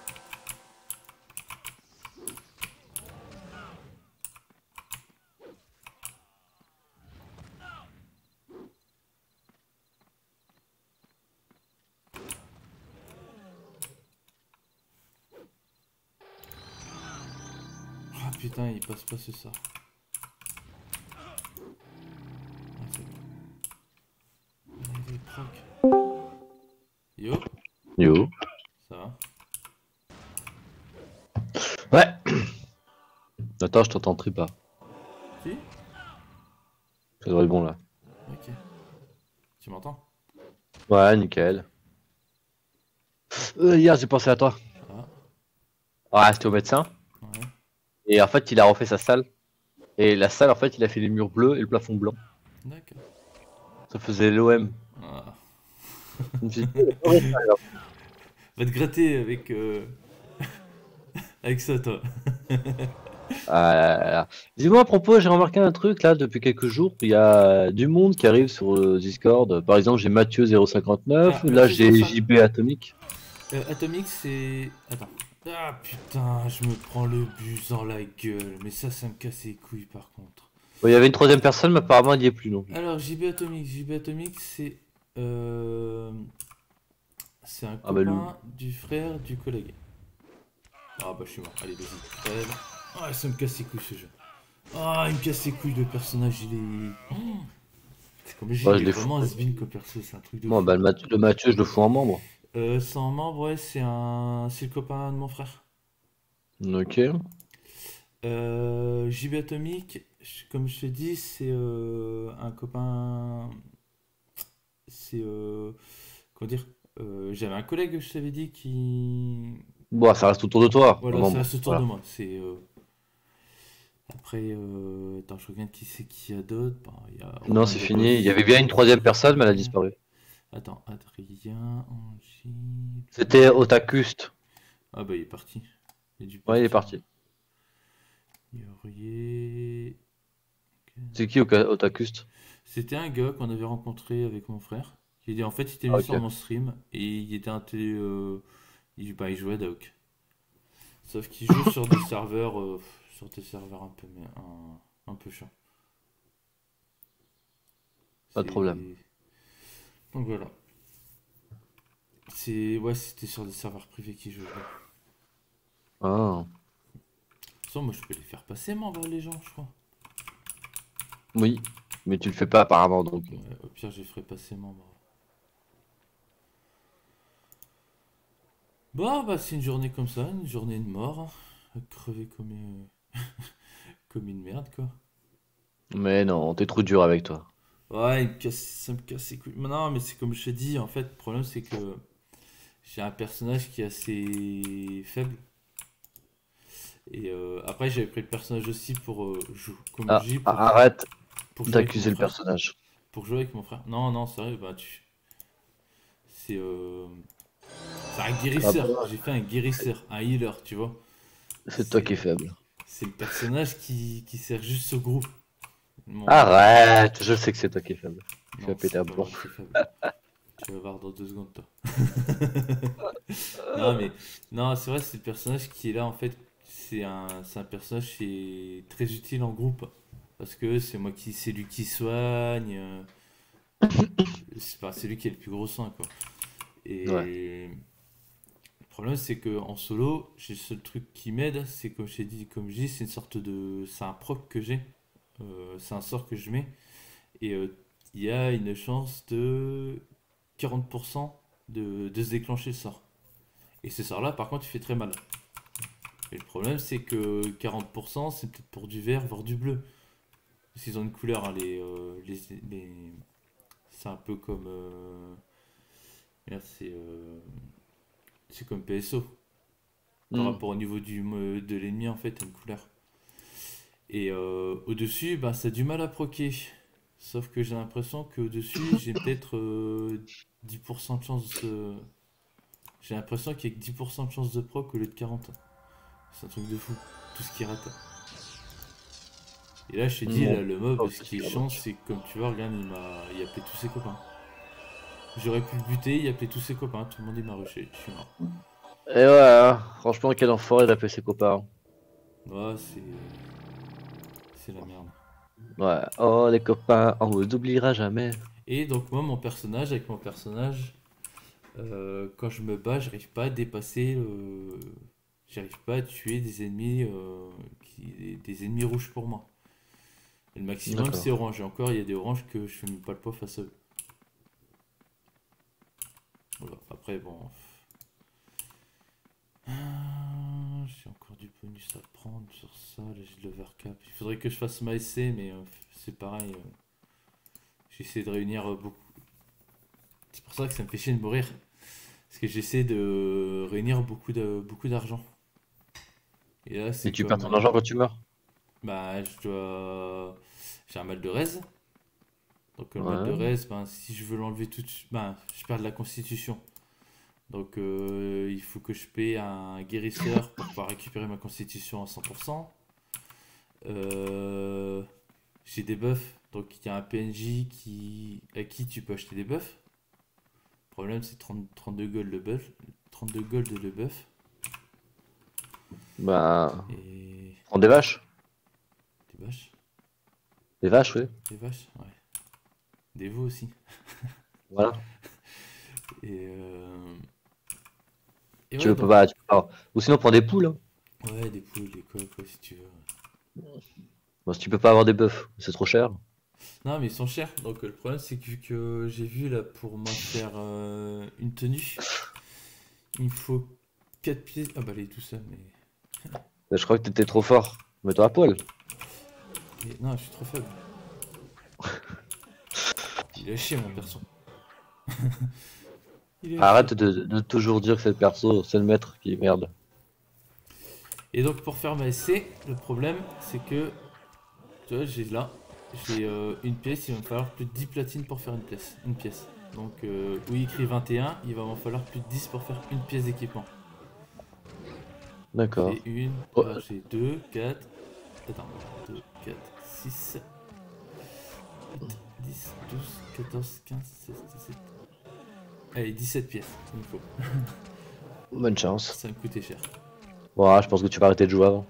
Ah putain, il passe pas ce sort. Ah, c'est bon. Allez, proc. Yo,
Yo.
ça va?
Ouais. Attends, je t'entends très pas.
Si?
Ça devrait être bon là.
Ok. Tu m'entends?
Ouais, nickel. Euh, hier, j'ai pensé à toi.
Ah,
Ouais, c'était au médecin.
ouais.
Et en fait, il a refait sa salle. Et la salle, en fait, il a fait les murs bleus et le plafond blanc.
D'accord.
Ça faisait l'O M.
Ah.
Je me suis dit, oh, ouais, ça, alors.
Va te gratter avec, euh, avec ça, toi.
Ah là là là. Dis-moi à propos, j'ai remarqué un truc là depuis quelques jours. Il y a du monde qui arrive sur le Discord. Par exemple, j'ai Mathieu zéro cinquante-neuf.
Ah,
Là,
Mathieu
j'ai
zéro cinq.
J B Atomique.
Euh, Atomic, c'est... Attends. Ah putain, je me prends le bus dans la gueule. Mais ça, ça me casse les couilles par contre.
Bon, il y avait une troisième personne, mais apparemment, il n'y est plus non plus.
Alors, J B Atomic. J B Atomic, c'est... Euh... C'est un
Ah bah, le...
copain du frère du collègue. Ah bah, je suis mort. Allez, vas-y. Crève. Ah, ça me casse les couilles ce jeu. Ah, il me casse les couilles le personnage, il est... Oh, c'est comme J,
ouais,
il
je
est
l'ai fou.
vraiment has-been comme perso, c'est un truc de
Bon,
fou.
bah, le Mathieu, le Mathieu, je le fous en membre.
Euh, sans membre, ouais, c'est un... C'est le copain de mon frère.
Ok.
Euh, J B Atomic, je- comme je te dis, c'est euh, un copain. C'est. Euh, comment dire? Euh, j'avais un collègue, je t'avais dit, qui.
Bon, ça reste autour de toi, un
Voilà, ça
membre.
reste autour de
Voilà.
moi. C'est. euh, Après, euh, attends, je regarde qui c'est qui y a d'autres. Bon, il y a
Non,
Romain
c'est
de Boss.
fini. Il y avait bien une troisième personne, mais elle a disparu.
Attends, Adrien, Angie.
C'était Otakuste.
Ah bah, il est parti. Il est dû
Ouais, il est
partir.
parti.
Yorier. Ok.
C'est qui Oka- Otakuste?
C'était un gars qu'on avait rencontré avec mon frère. Qui dit en fait il était
Ah,
venu
ok.
sur mon stream et il était un télé, euh, il, bah, il jouait à Doc. Sauf qu'il joue sur des serveurs euh, sur des serveurs un peu mais un, un peu chiant.
Pas de problème.
C'est donc voilà. C'est ouais c'était sur des serveurs privés qui jouaient. De
Ah,
toute façon moi je peux les faire passer membres les gens je crois.
oui. Mais tu le fais pas apparemment, donc.
Ouais, au pire je les ferai passer membres. Bon bah c'est une journée comme ça, une journée de mort. Hein. À crever comme une... comme une merde quoi.
Mais non, t'es trop dur avec toi.
Ouais, il me casse- ça me casse les couilles. Mais non, mais c'est comme je te dis, en fait, le problème c'est que j'ai un personnage qui est assez faible. Et euh, après, j'avais pris le personnage aussi pour euh, jouer, comme
Ah,
je dis, pour,
ah, arrête
pour jouer avec mon
d'accuser le
frère.
personnage.
Pour jouer avec mon frère. Non, non, sérieux, bah tu. C'est euh, c'est un
Ah
guérisseur.
bah,
J'ai fait un guérisseur, un healer, tu vois.
c'est toi qui es
C'est
faible.
c'est le personnage qui, qui sert juste ce groupe. Mon...
Arrête, je sais que c'est toi qui es faible. Tu vas
Non,
péter
c'est
un
pas
plomb.
moi qui est faible. Tu vas voir dans deux secondes, toi. Non, mais non, c'est vrai, c'est le personnage qui est là en fait. C'est un, c'est un personnage qui est très utile en groupe parce que c'est moi qui, c'est lui qui soigne. euh, C'est pas, c'est lui qui est le plus gros sang quoi.
Ouais.
Et le problème c'est que en solo, j'ai le seul truc qui m'aide, c'est comme j'ai dit, comme je dis, c'est une sorte de, c'est un proc que j'ai. Euh, c'est un sort que je mets et euh, il y a une chance de quarante pour cent de, de se déclencher le sort. Et ce sort là, par contre, il fait très mal. Et le problème, c'est que quarante pour cent, c'est peut-être pour du vert, voire du bleu. Parce qu'ils ont une couleur, hein, les, euh, les, les- c'est un peu comme. euh, Merde, c'est euh, c'est comme P S O. Par
Hmm.
rapport au niveau du, me- de l'ennemi, en fait, t'as une couleur. Et euh, au-dessus, bah, ça a du mal à proquer. Sauf que j'ai l'impression qu'au-dessus, j'ai peut-être euh, dix pour cent de chance de. J'ai l'impression qu'il y a que dix pour cent de chance de proc au lieu de quarante. C'est un truc de fou. Tout ce qui rate. Et là, je t'ai dit,
Non,
là, le
pas
mob, ce qui
aussi
est
grand
chiant,
match.
c'est que comme tu vois, regarde, il m'a il a appelé tous ses copains. J'aurais pu le buter, il a appelé tous ses copains, tout le monde il m'a rushé, je suis mort.
Et ouais, hein, franchement, quel enfoiré d'appeler ses copains.
Ouais, c'est. C'est la merde.
Ouais. Oh, les copains, on vous oubliera jamais.
Et donc, moi, mon personnage, avec mon personnage, euh, quand je me bats, j'arrive pas à dépasser. euh, J'arrive pas à tuer des ennemis, euh, qui... des ennemis rouges pour moi. Et le maximum, c'est
D'accord.
orange. Et encore, il y a des oranges que je fais même pas le poids face à eux. Voilà. Après, bon. Ah, j'ai encore du bonus à prendre sur ça, là j'ai de l'overcap. Il faudrait que je fasse ma S C, mais euh, c'est pareil. euh, j'essaie de réunir euh, beaucoup. C'est pour ça que ça me fait chier de mourir. Parce que j'essaie de réunir beaucoup de beaucoup d'argent. Et là,
Et
c'est
tu perds
comme.
ton
euh,
argent quand tu meurs?
bah, je dois. J'ai un mal de raise. Donc, le mal de
Ouais.
raise, ben, si je veux l'enlever tout de suite, ben, je perds de la constitution. Donc, euh, il faut que je paye un guérisseur pour pouvoir récupérer ma constitution à cent pour cent. Euh, j'ai des buffs, donc il y a un P N J qui, à qui tu peux acheter des buffs. Le problème c'est trente, trente-deux gold le buff. trente-deux gold le buff.
Bah,
Et.
prends des vaches.
Des vaches?
Des vaches, oui.
Des vaches? Ouais. Des veaux aussi.
Voilà.
Et. euh, Et
Tu
ouais,
veux pas,
donc.
bah, tu peux pas. Ou sinon, prends des poules, hein.
Ouais, des poules, des coques, quoi, si tu veux.
Bon, si tu peux pas avoir des bœufs, c'est trop cher.
Non, mais ils sont chers. Donc euh, le problème c'est que vu que j'ai vu là pour m'en faire euh, une tenue, il me faut quatre pièces. Ah bah, elle est tout seul, mais.
Bah, je crois que t'étais trop fort. Mets-toi à poil.
mais- Non, je suis trop faible. Il a chier mon perso. Il a chier.
Arrête de, de toujours dire que c'est le perso, c'est le maître qui merde.
Et donc pour faire ma S C, le problème c'est que tu vois j'ai là, j'ai euh, une pièce, il va me falloir plus de dix platines pour faire une pièce. Une pièce. Donc euh, où il écrit vingt et un, il va m'en falloir plus de dix pour faire une pièce d'équipement.
D'accord.
J'ai une,
Oh,
ah, j'ai deux, quatre, attends, deux, quatre, six, dix, douze, quatorze, quinze, seize, dix-sept. Allez, dix-sept pièces, il me faut.
Bonne chance.
Ça me coûtait cher.
Bon, je pense que tu vas arrêter de jouer avant.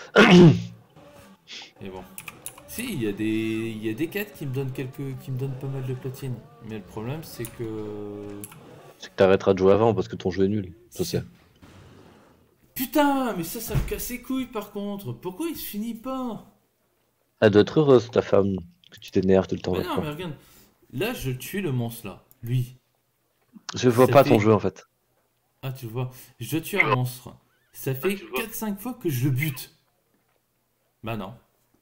Mais bon. Si, il y a des, il y a des quêtes qui me donnent quelques, qui me donnent pas mal de platine. Mais le problème, c'est que...
C'est que t'arrêteras de jouer avant parce que ton jeu est nul. Je sais.
Putain, mais ça, ça me casse les couilles par contre. Pourquoi il se finit pas?
Elle doit être heureuse, ta femme, que tu t'énerves tout le temps.
Mais
avec
non,
toi.
mais regarde. Là, je tue le monstre là. Lui.
Je vois
Ça
pas
fait-
ton jeu en fait.
Ah, tu le vois. Je tue un monstre. Ça fait quatre cinq fois que je le bute. Bah non.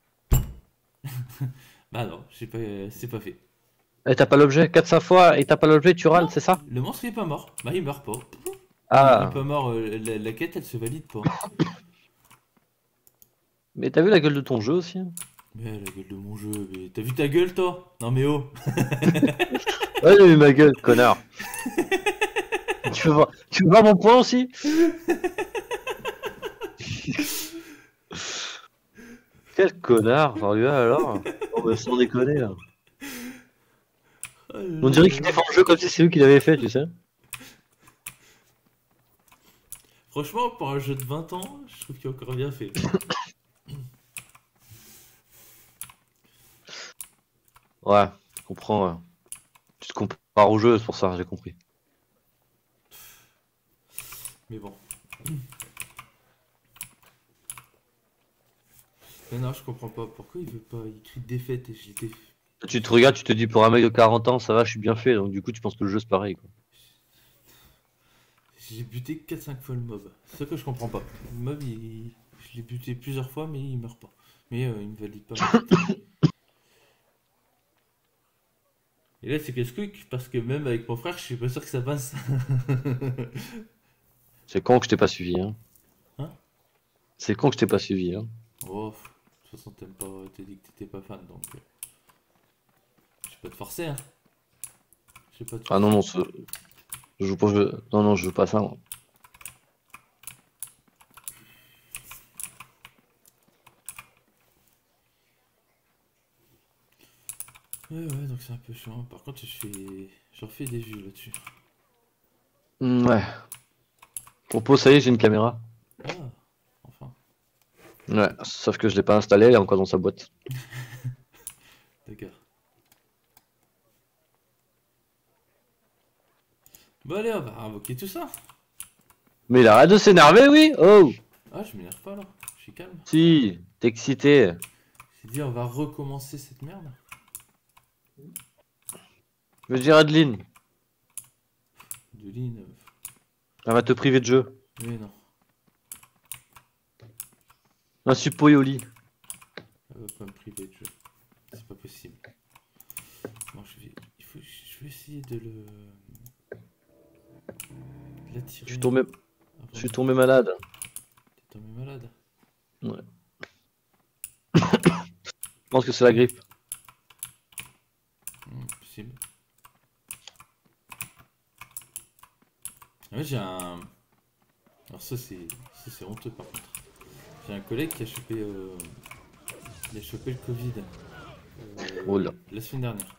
Bah non, j'ai pas, c'est pas fait.
Et t'as pas l'objet quatre cinq fois et t'as pas l'objet, tu râles,
Non.
c'est ça?
Le monstre il est pas mort. Bah il meurt pas. Il
Ah,
est pas mort. euh, la, la quête elle se valide pas.
mais t'as vu la gueule de ton jeu aussi?
Mais la gueule de mon jeu. Mais t'as vu ta gueule toi? Non mais oh.
Ouais, j'ai vu ma gueule, connard. Tu veux voir, tu veux voir mon point aussi? Quel connard, enfin, lui, alors. Oh, bah, sans déconner là. On dirait qu'il défend le jeu comme si c'est lui qui l'avait fait, tu sais.
Franchement, pour un jeu de vingt ans, je trouve qu'il est encore bien fait.
Ouais, je comprends. Ouais. Tu te compares au jeu, c'est pour ça, j'ai compris.
Mais bon. Mais non, je comprends pas. Pourquoi il veut pas? Il crie défaite et j'étais.
Tu te regardes, tu te dis pour un mec de quarante ans, ça va, je suis bien fait, donc du coup tu penses que le jeu c'est pareil quoi.
J'ai buté quatre cinq fois le mob. C'est ça que je comprends pas. Le mob, il... je l'ai buté plusieurs fois, mais il meurt pas. Mais euh, il me valide pas. Et là, c'est casse-couille parce que même avec mon frère, je suis pas sûr que ça passe.
C'est con que je t'ai pas suivi, hein.
Hein?
C'est con que je t'ai pas suivi, hein.
Oh, de toute façon, t'aimes pas. T'as dit que t'étais pas fan, donc. euh, Je vais pas te forcer, hein. Je vais pas te
Ah non,
forcer.
non, ce... je joue pas, je... non, non, je joue pas ça, moi.
Ouais, ouais, donc c'est un peu chiant. Par contre, je fais. J'en fais des vues là-dessus.
Hmm, ouais. Propos, ça y est, j'ai une caméra.
Ah, enfin.
Ouais, sauf que je l'ai pas installée, elle est encore dans sa boîte.
D'accord. Bon, allez, on va invoquer tout ça.
Mais il arrête de s'énerver, oui? Oh!
Ah, je m'énerve pas là. Je suis calme.
Si, t'es excité.
J'ai dit, on va recommencer cette merde.
Je veux dire Adeline,
De ligne. euh,
elle va te priver de jeu.
Mais non.
Un suppo au lit.
Elle va pas me priver de jeu. C'est pas possible. Bon, je vais. Il faut. Je vais essayer de le. de l'attirer.
Je suis tombé,
avant
je suis
de-
tombé malade.
T'es tombé malade.
Ouais. Je pense que c'est la grippe.
Hmm, possible. Ah ouais, j'ai un. Alors, ça, c'est. Ça, c'est honteux par contre. J'ai un collègue qui a chopé. euh, Il a chopé le Covid. euh,
Oh là.
La semaine dernière.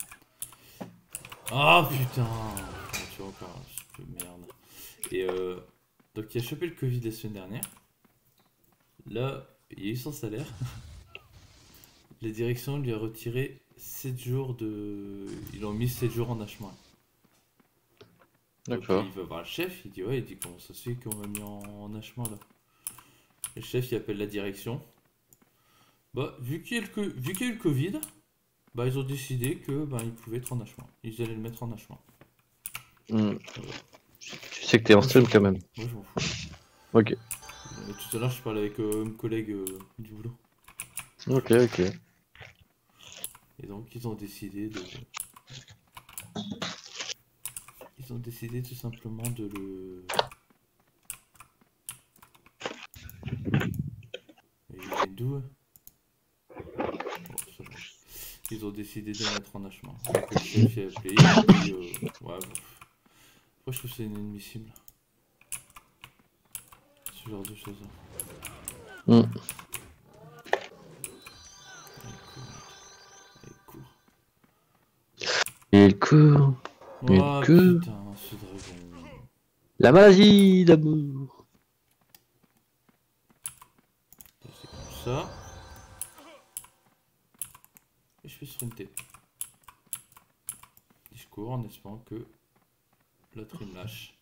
Ah putain! Ah, tu vois encore un peu merde. Et euh, donc il a chopé le Covid la semaine dernière. Là, il a eu son salaire. La direction lui a retiré sept jours de. Ils l'ont mis sept jours en H-. Donc
D'accord.
il va voir le chef, il dit ouais, il dit comment ça se fait qu'on m'a mis en, en H- là. Le chef il appelle la direction. Bah vu qu'il y a le, co- vu qu'il y a eu le Covid, bah ils ont décidé que bah il pouvait être en H-. Ils allaient le mettre en H-.
Hmm. Tu sais que t'es en stream quand même.
Moi je m'en fous.
Ok.
Euh, tout à l'heure je parlais avec euh, un collègue euh, du boulot.
Ok, ok.
Et donc ils ont décidé de. Ils ont décidé tout simplement de le. Et il vient d'où? Bon, ça va. Ils ont décidé de le mettre en H-. Donc le chef il a appelé, il a dit euh, ouais bon. Moi je trouve que c'est inadmissible. Ce genre de choses.
Hmm.
Allez, cours. Allez, cours.
D'accord. Mais
Oh
que
putain, ce dragon.
la maladie d'amour.
C'est comme ça. Et je fais sprinter. Et je cours en espérant que l'autre il me lâche.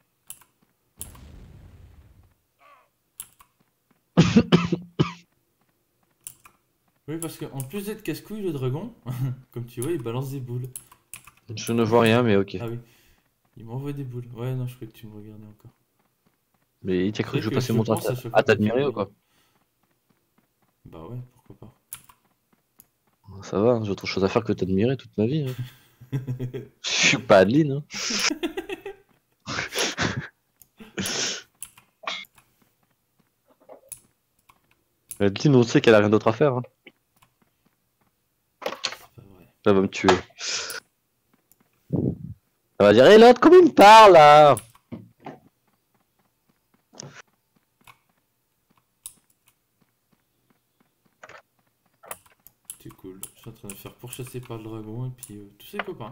Oui, parce qu'en plus d'être casse-couille, le dragon, comme tu vois, il balance des boules.
Je ne vois rien, mais ok.
Ah oui, il m'envoie des boules. Ouais, non, je croyais que tu me regardais encore.
Mais t'as
C'est
cru
vrai
que je
que
passais
je
mon temps
pense à chaque
à
fois quand tu me
t'admirer ou
regardes.
quoi?
Bah ouais, pourquoi pas.
Ça va, hein, j'ai autre chose à faire que t'admirer toute ma vie. Hein. Je suis pas Adeline. Hein. Adeline, on sait qu'elle a rien d'autre à faire. Hein.
C'est pas vrai.
Elle va me tuer. Elle va dire, hé l'autre, comment il me parle là?
C'est cool. Je suis en train de me faire pourchasser par le dragon et puis euh, tous ses copains.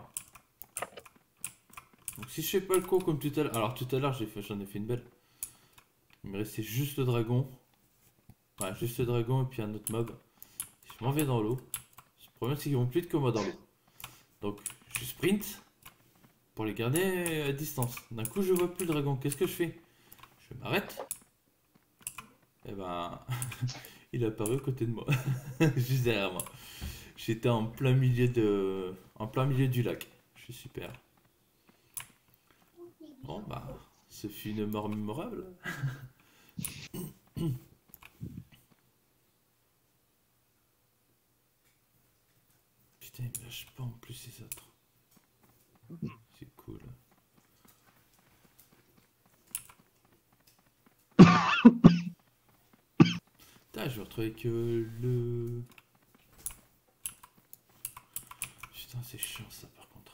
Donc si je fais pas le con comme tout à l'heure. Alors tout à l'heure j'ai fait, j'en ai fait une belle. Il me restait juste le dragon. Ouais, juste le dragon et puis un autre mob. Je m'en vais dans l'eau. Le problème c'est qu'ils vont plus vite que moi dans l'eau. Donc je sprint pour les garder à distance. D'un coup je vois plus le dragon. Qu'est-ce que je fais? Je m'arrête. Et ben il est apparu à côté de moi. Juste derrière moi. J'étais en plein milieu de. En plein milieu du lac. Je suis super. Bon bah. Ce fut une mort mémorable. Putain, il me lâche pas en plus ces autres. C'est cool. Putain, je vais retrouver que le. Putain, c'est chiant ça par contre.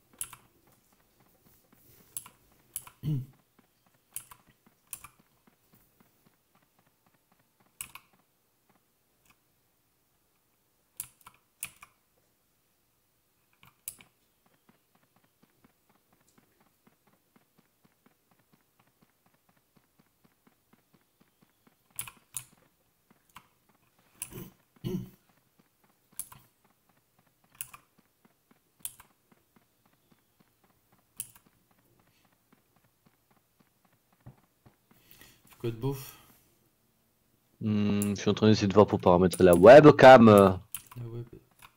Quoi de beauf?
Hmm, je suis en train d'essayer de voir pour paramétrer la webcam.
La web.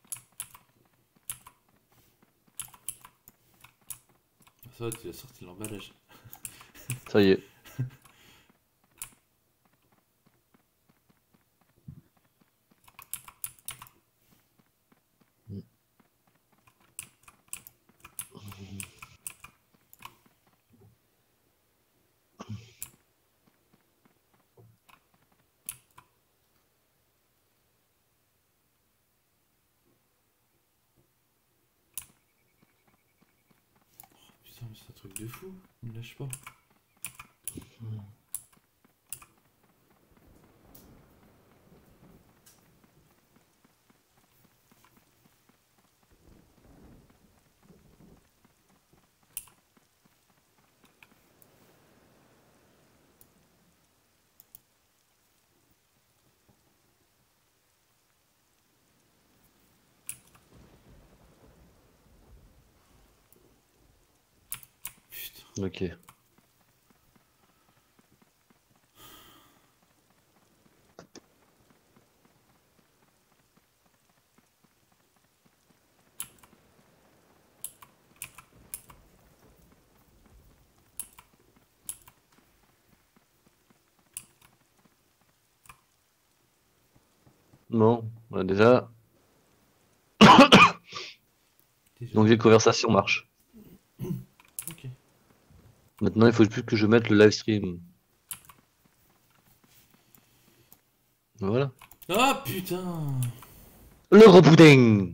Ça va, tu as sorti l'emballage.
Ça y est.
Putain, mais c'est un truc de fou. Il me lâche pas. Putain.
Ok. Bon, bah déjà.
Déjà.
Donc les conversations marchent.
Ok.
Maintenant, il faut plus que je mette le live stream. Voilà.
Ah putain.
Le gros boudin.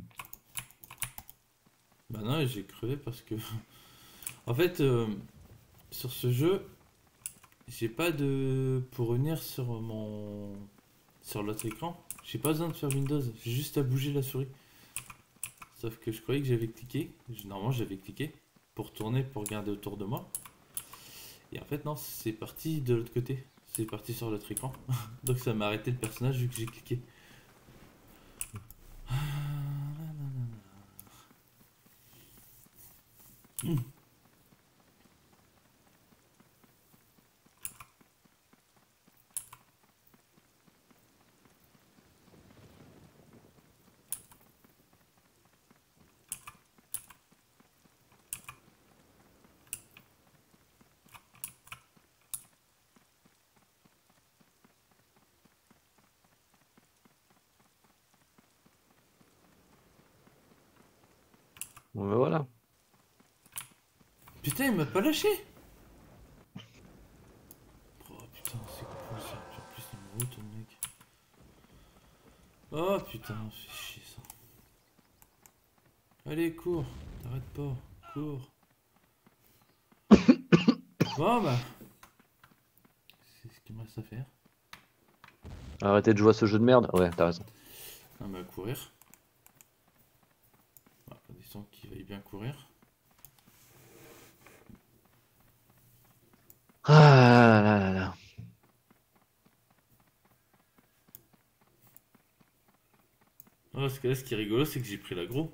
Bah non, j'ai crevé parce que. En fait, euh, sur ce jeu, j'ai pas de. Pour revenir sur mon. Sur l'autre écran, j'ai pas besoin de faire Windows, j'ai juste à bouger la souris. Sauf que je croyais que j'avais cliqué. Je- Normalement, j'avais cliqué pour tourner, pour regarder autour de moi. Et en fait, non, c'est parti de l'autre côté. C'est parti sur l'autre écran. Donc ça m'a arrêté le personnage vu que j'ai cliqué.
Bon, ben voilà.
Putain, il m'a pas lâché. Oh putain, c'est cool ça. Puis en plus, il me route, le mec. Oh putain, fais chier ça. Allez, cours. T'arrêtes pas. Cours. Bon bah. C'est ce qu'il me reste à faire.
Arrêtez de jouer à ce jeu de merde. Ouais, t'as raison.
On va courir. À condition qu'il veuille bien courir.
Ah là là là.
Oh, parce que là, ce qui est rigolo, c'est que j'ai pris l'aggro.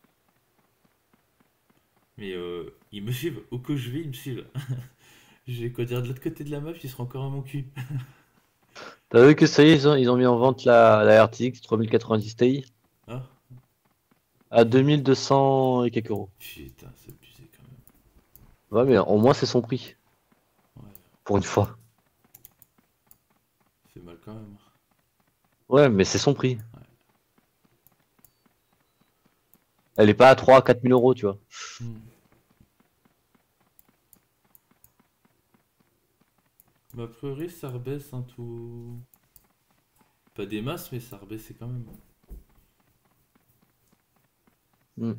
Mais euh, ils me suivent. Où que je vais, ils me suivent. J'ai quoi dire de l'autre côté de la map, ils seront encore à mon cul.
T'as vu que ça y est, ils ont, ils ont mis en vente la, la R T X trois mille quatre-vingt-dix Ti
Ah,
à deux mille deux cents et quelques euros.
putain, c'est abusé quand même.
Ouais, mais au moins c'est son prix.
Ouais,
Pour une fois.
c'est mal quand même.
Ouais, mais c'est son prix.
Ouais.
Elle est pas à trois à quatre mille euros, tu vois.
Hmm. Mais a priori, ça rebaisse un tout. Pas des masses, mais ça rebaissait quand même.
Hmm.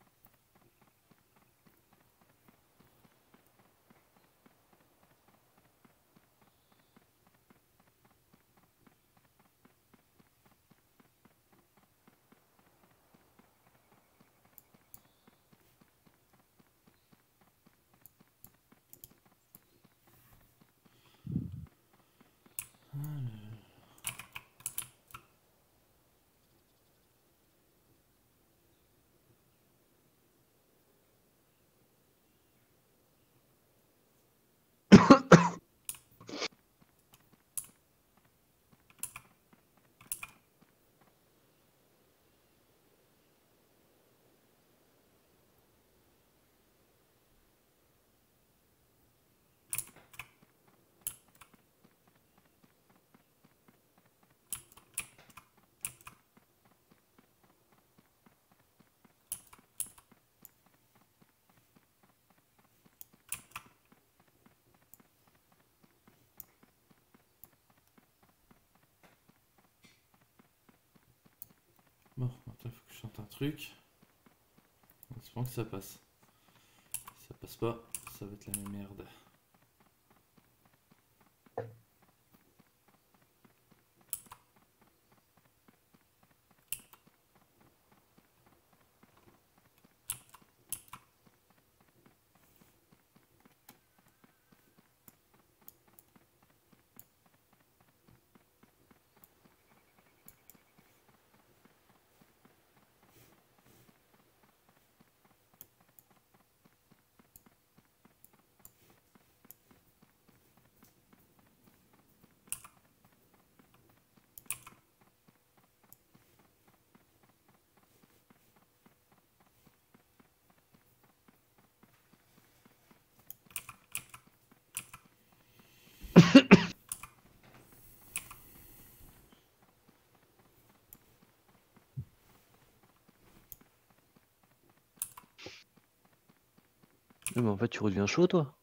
Bon, maintenant il faut que je chante un truc. En espérant que ça passe. Si ça passe pas, ça va être la même merde.
Ouais, mais en fait, tu redeviens chaud, toi.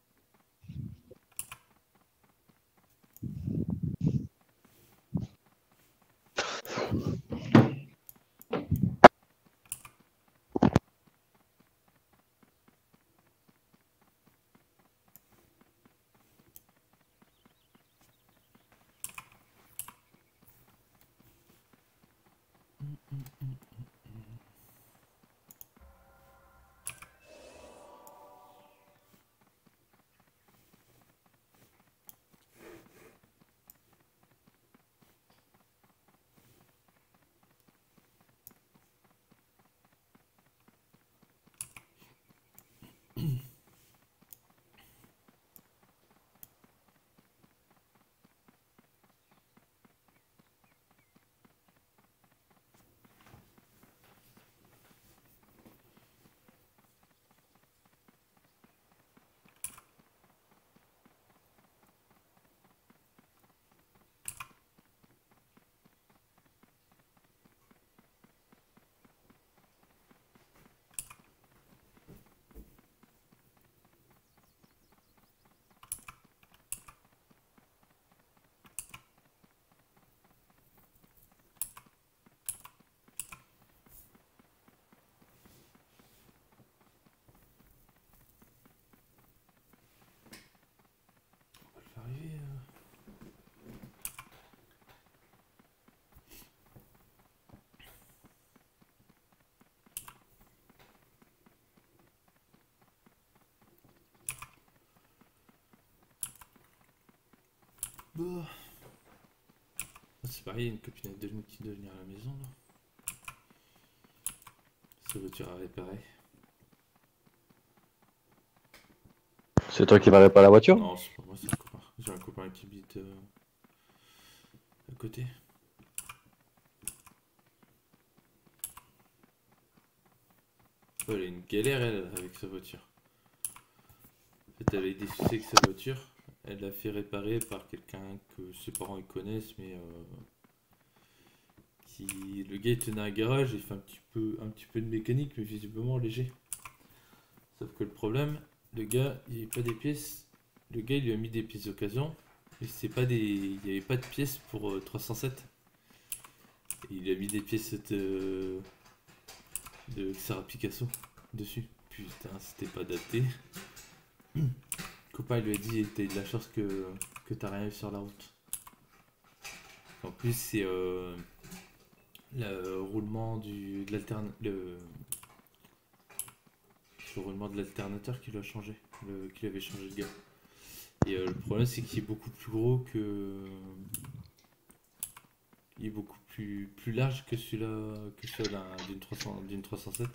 Arriver, euh. Bah. C'est pareil, il y a une copine de nous qui doit venir à la maison là. Sa voiture à réparer.
C'est toi qui vas réparer la voiture?
Non, c'est pas moi, c'est un copain. J'ai un copain qui habite euh, à côté. Oh, elle a une galère elle avec sa voiture. En fait, elle a eu des soucis avec sa voiture. Elle l'a fait réparer par quelqu'un que ses parents ils connaissent, mais euh, qui le gars il tenait un garage, il fait un petit peu un petit peu de mécanique, mais visiblement léger. Sauf que le problème, le gars il n'y avait pas des pièces. Le gars il lui a mis des pièces d'occasion, mais c'est pas des, il n'y avait pas de pièces pour euh, trois cent sept. Et il a mis des pièces de de Xara Picasso dessus. Putain, c'était pas adapté. Le copain il lui a dit t'as eu de la chance que, que t'as rien eu sur la route. En plus c'est euh, le roulement du de l'alterne le, le roulement de l'alternateur qui l'a changé, le, qui avait changé le gars. Et euh, le problème c'est qu'il est beaucoup plus gros que il est beaucoup plus plus large que celui-là que celui-là d'une trois cents d'une trois cent sept.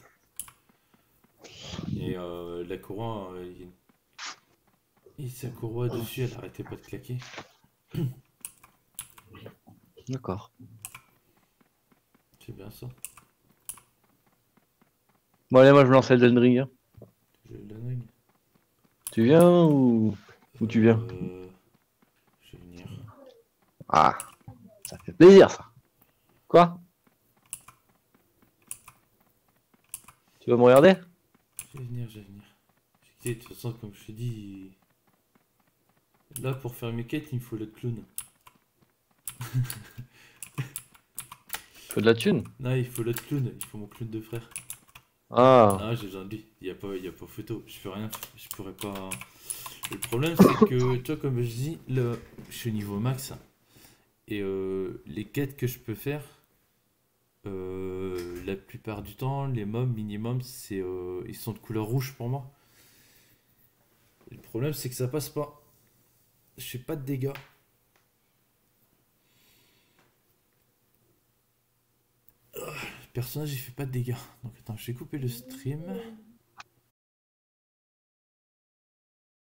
Et euh, la courroie euh, il- et sa courroie dessus elle arrêtait pas de claquer.
D'accord.
C'est bien ça.
Bon, allez, moi je me lance Elden Ring, hein.
Je le donne.
Tu viens ou... Où tu viens?
Euh, je vais venir.
Ah, ça fait plaisir ça. Quoi? Tu vas me regarder?
Je vais venir, je vais venir. De toute façon, comme je te dis, là pour faire mes quêtes, il me faut le clown.
Faut de la thune?
Non, il faut l'autre clown, il faut mon clown de frère.
Ah,
Ah, j'ai besoin de lui. Il n'y a pas, il y a pas photo. Je peux rien, je pourrais pas. Le problème, c'est que, toi, comme je dis, le, je suis niveau max. Et euh, les quêtes que je peux faire, euh, la plupart du temps, les mobs minimum, c'est, euh, ils sont de couleur rouge pour moi. Et le problème, c'est que ça passe pas. Je fais pas de dégâts. Le personnage, il fait pas de dégâts. Donc attends, je vais couper le stream.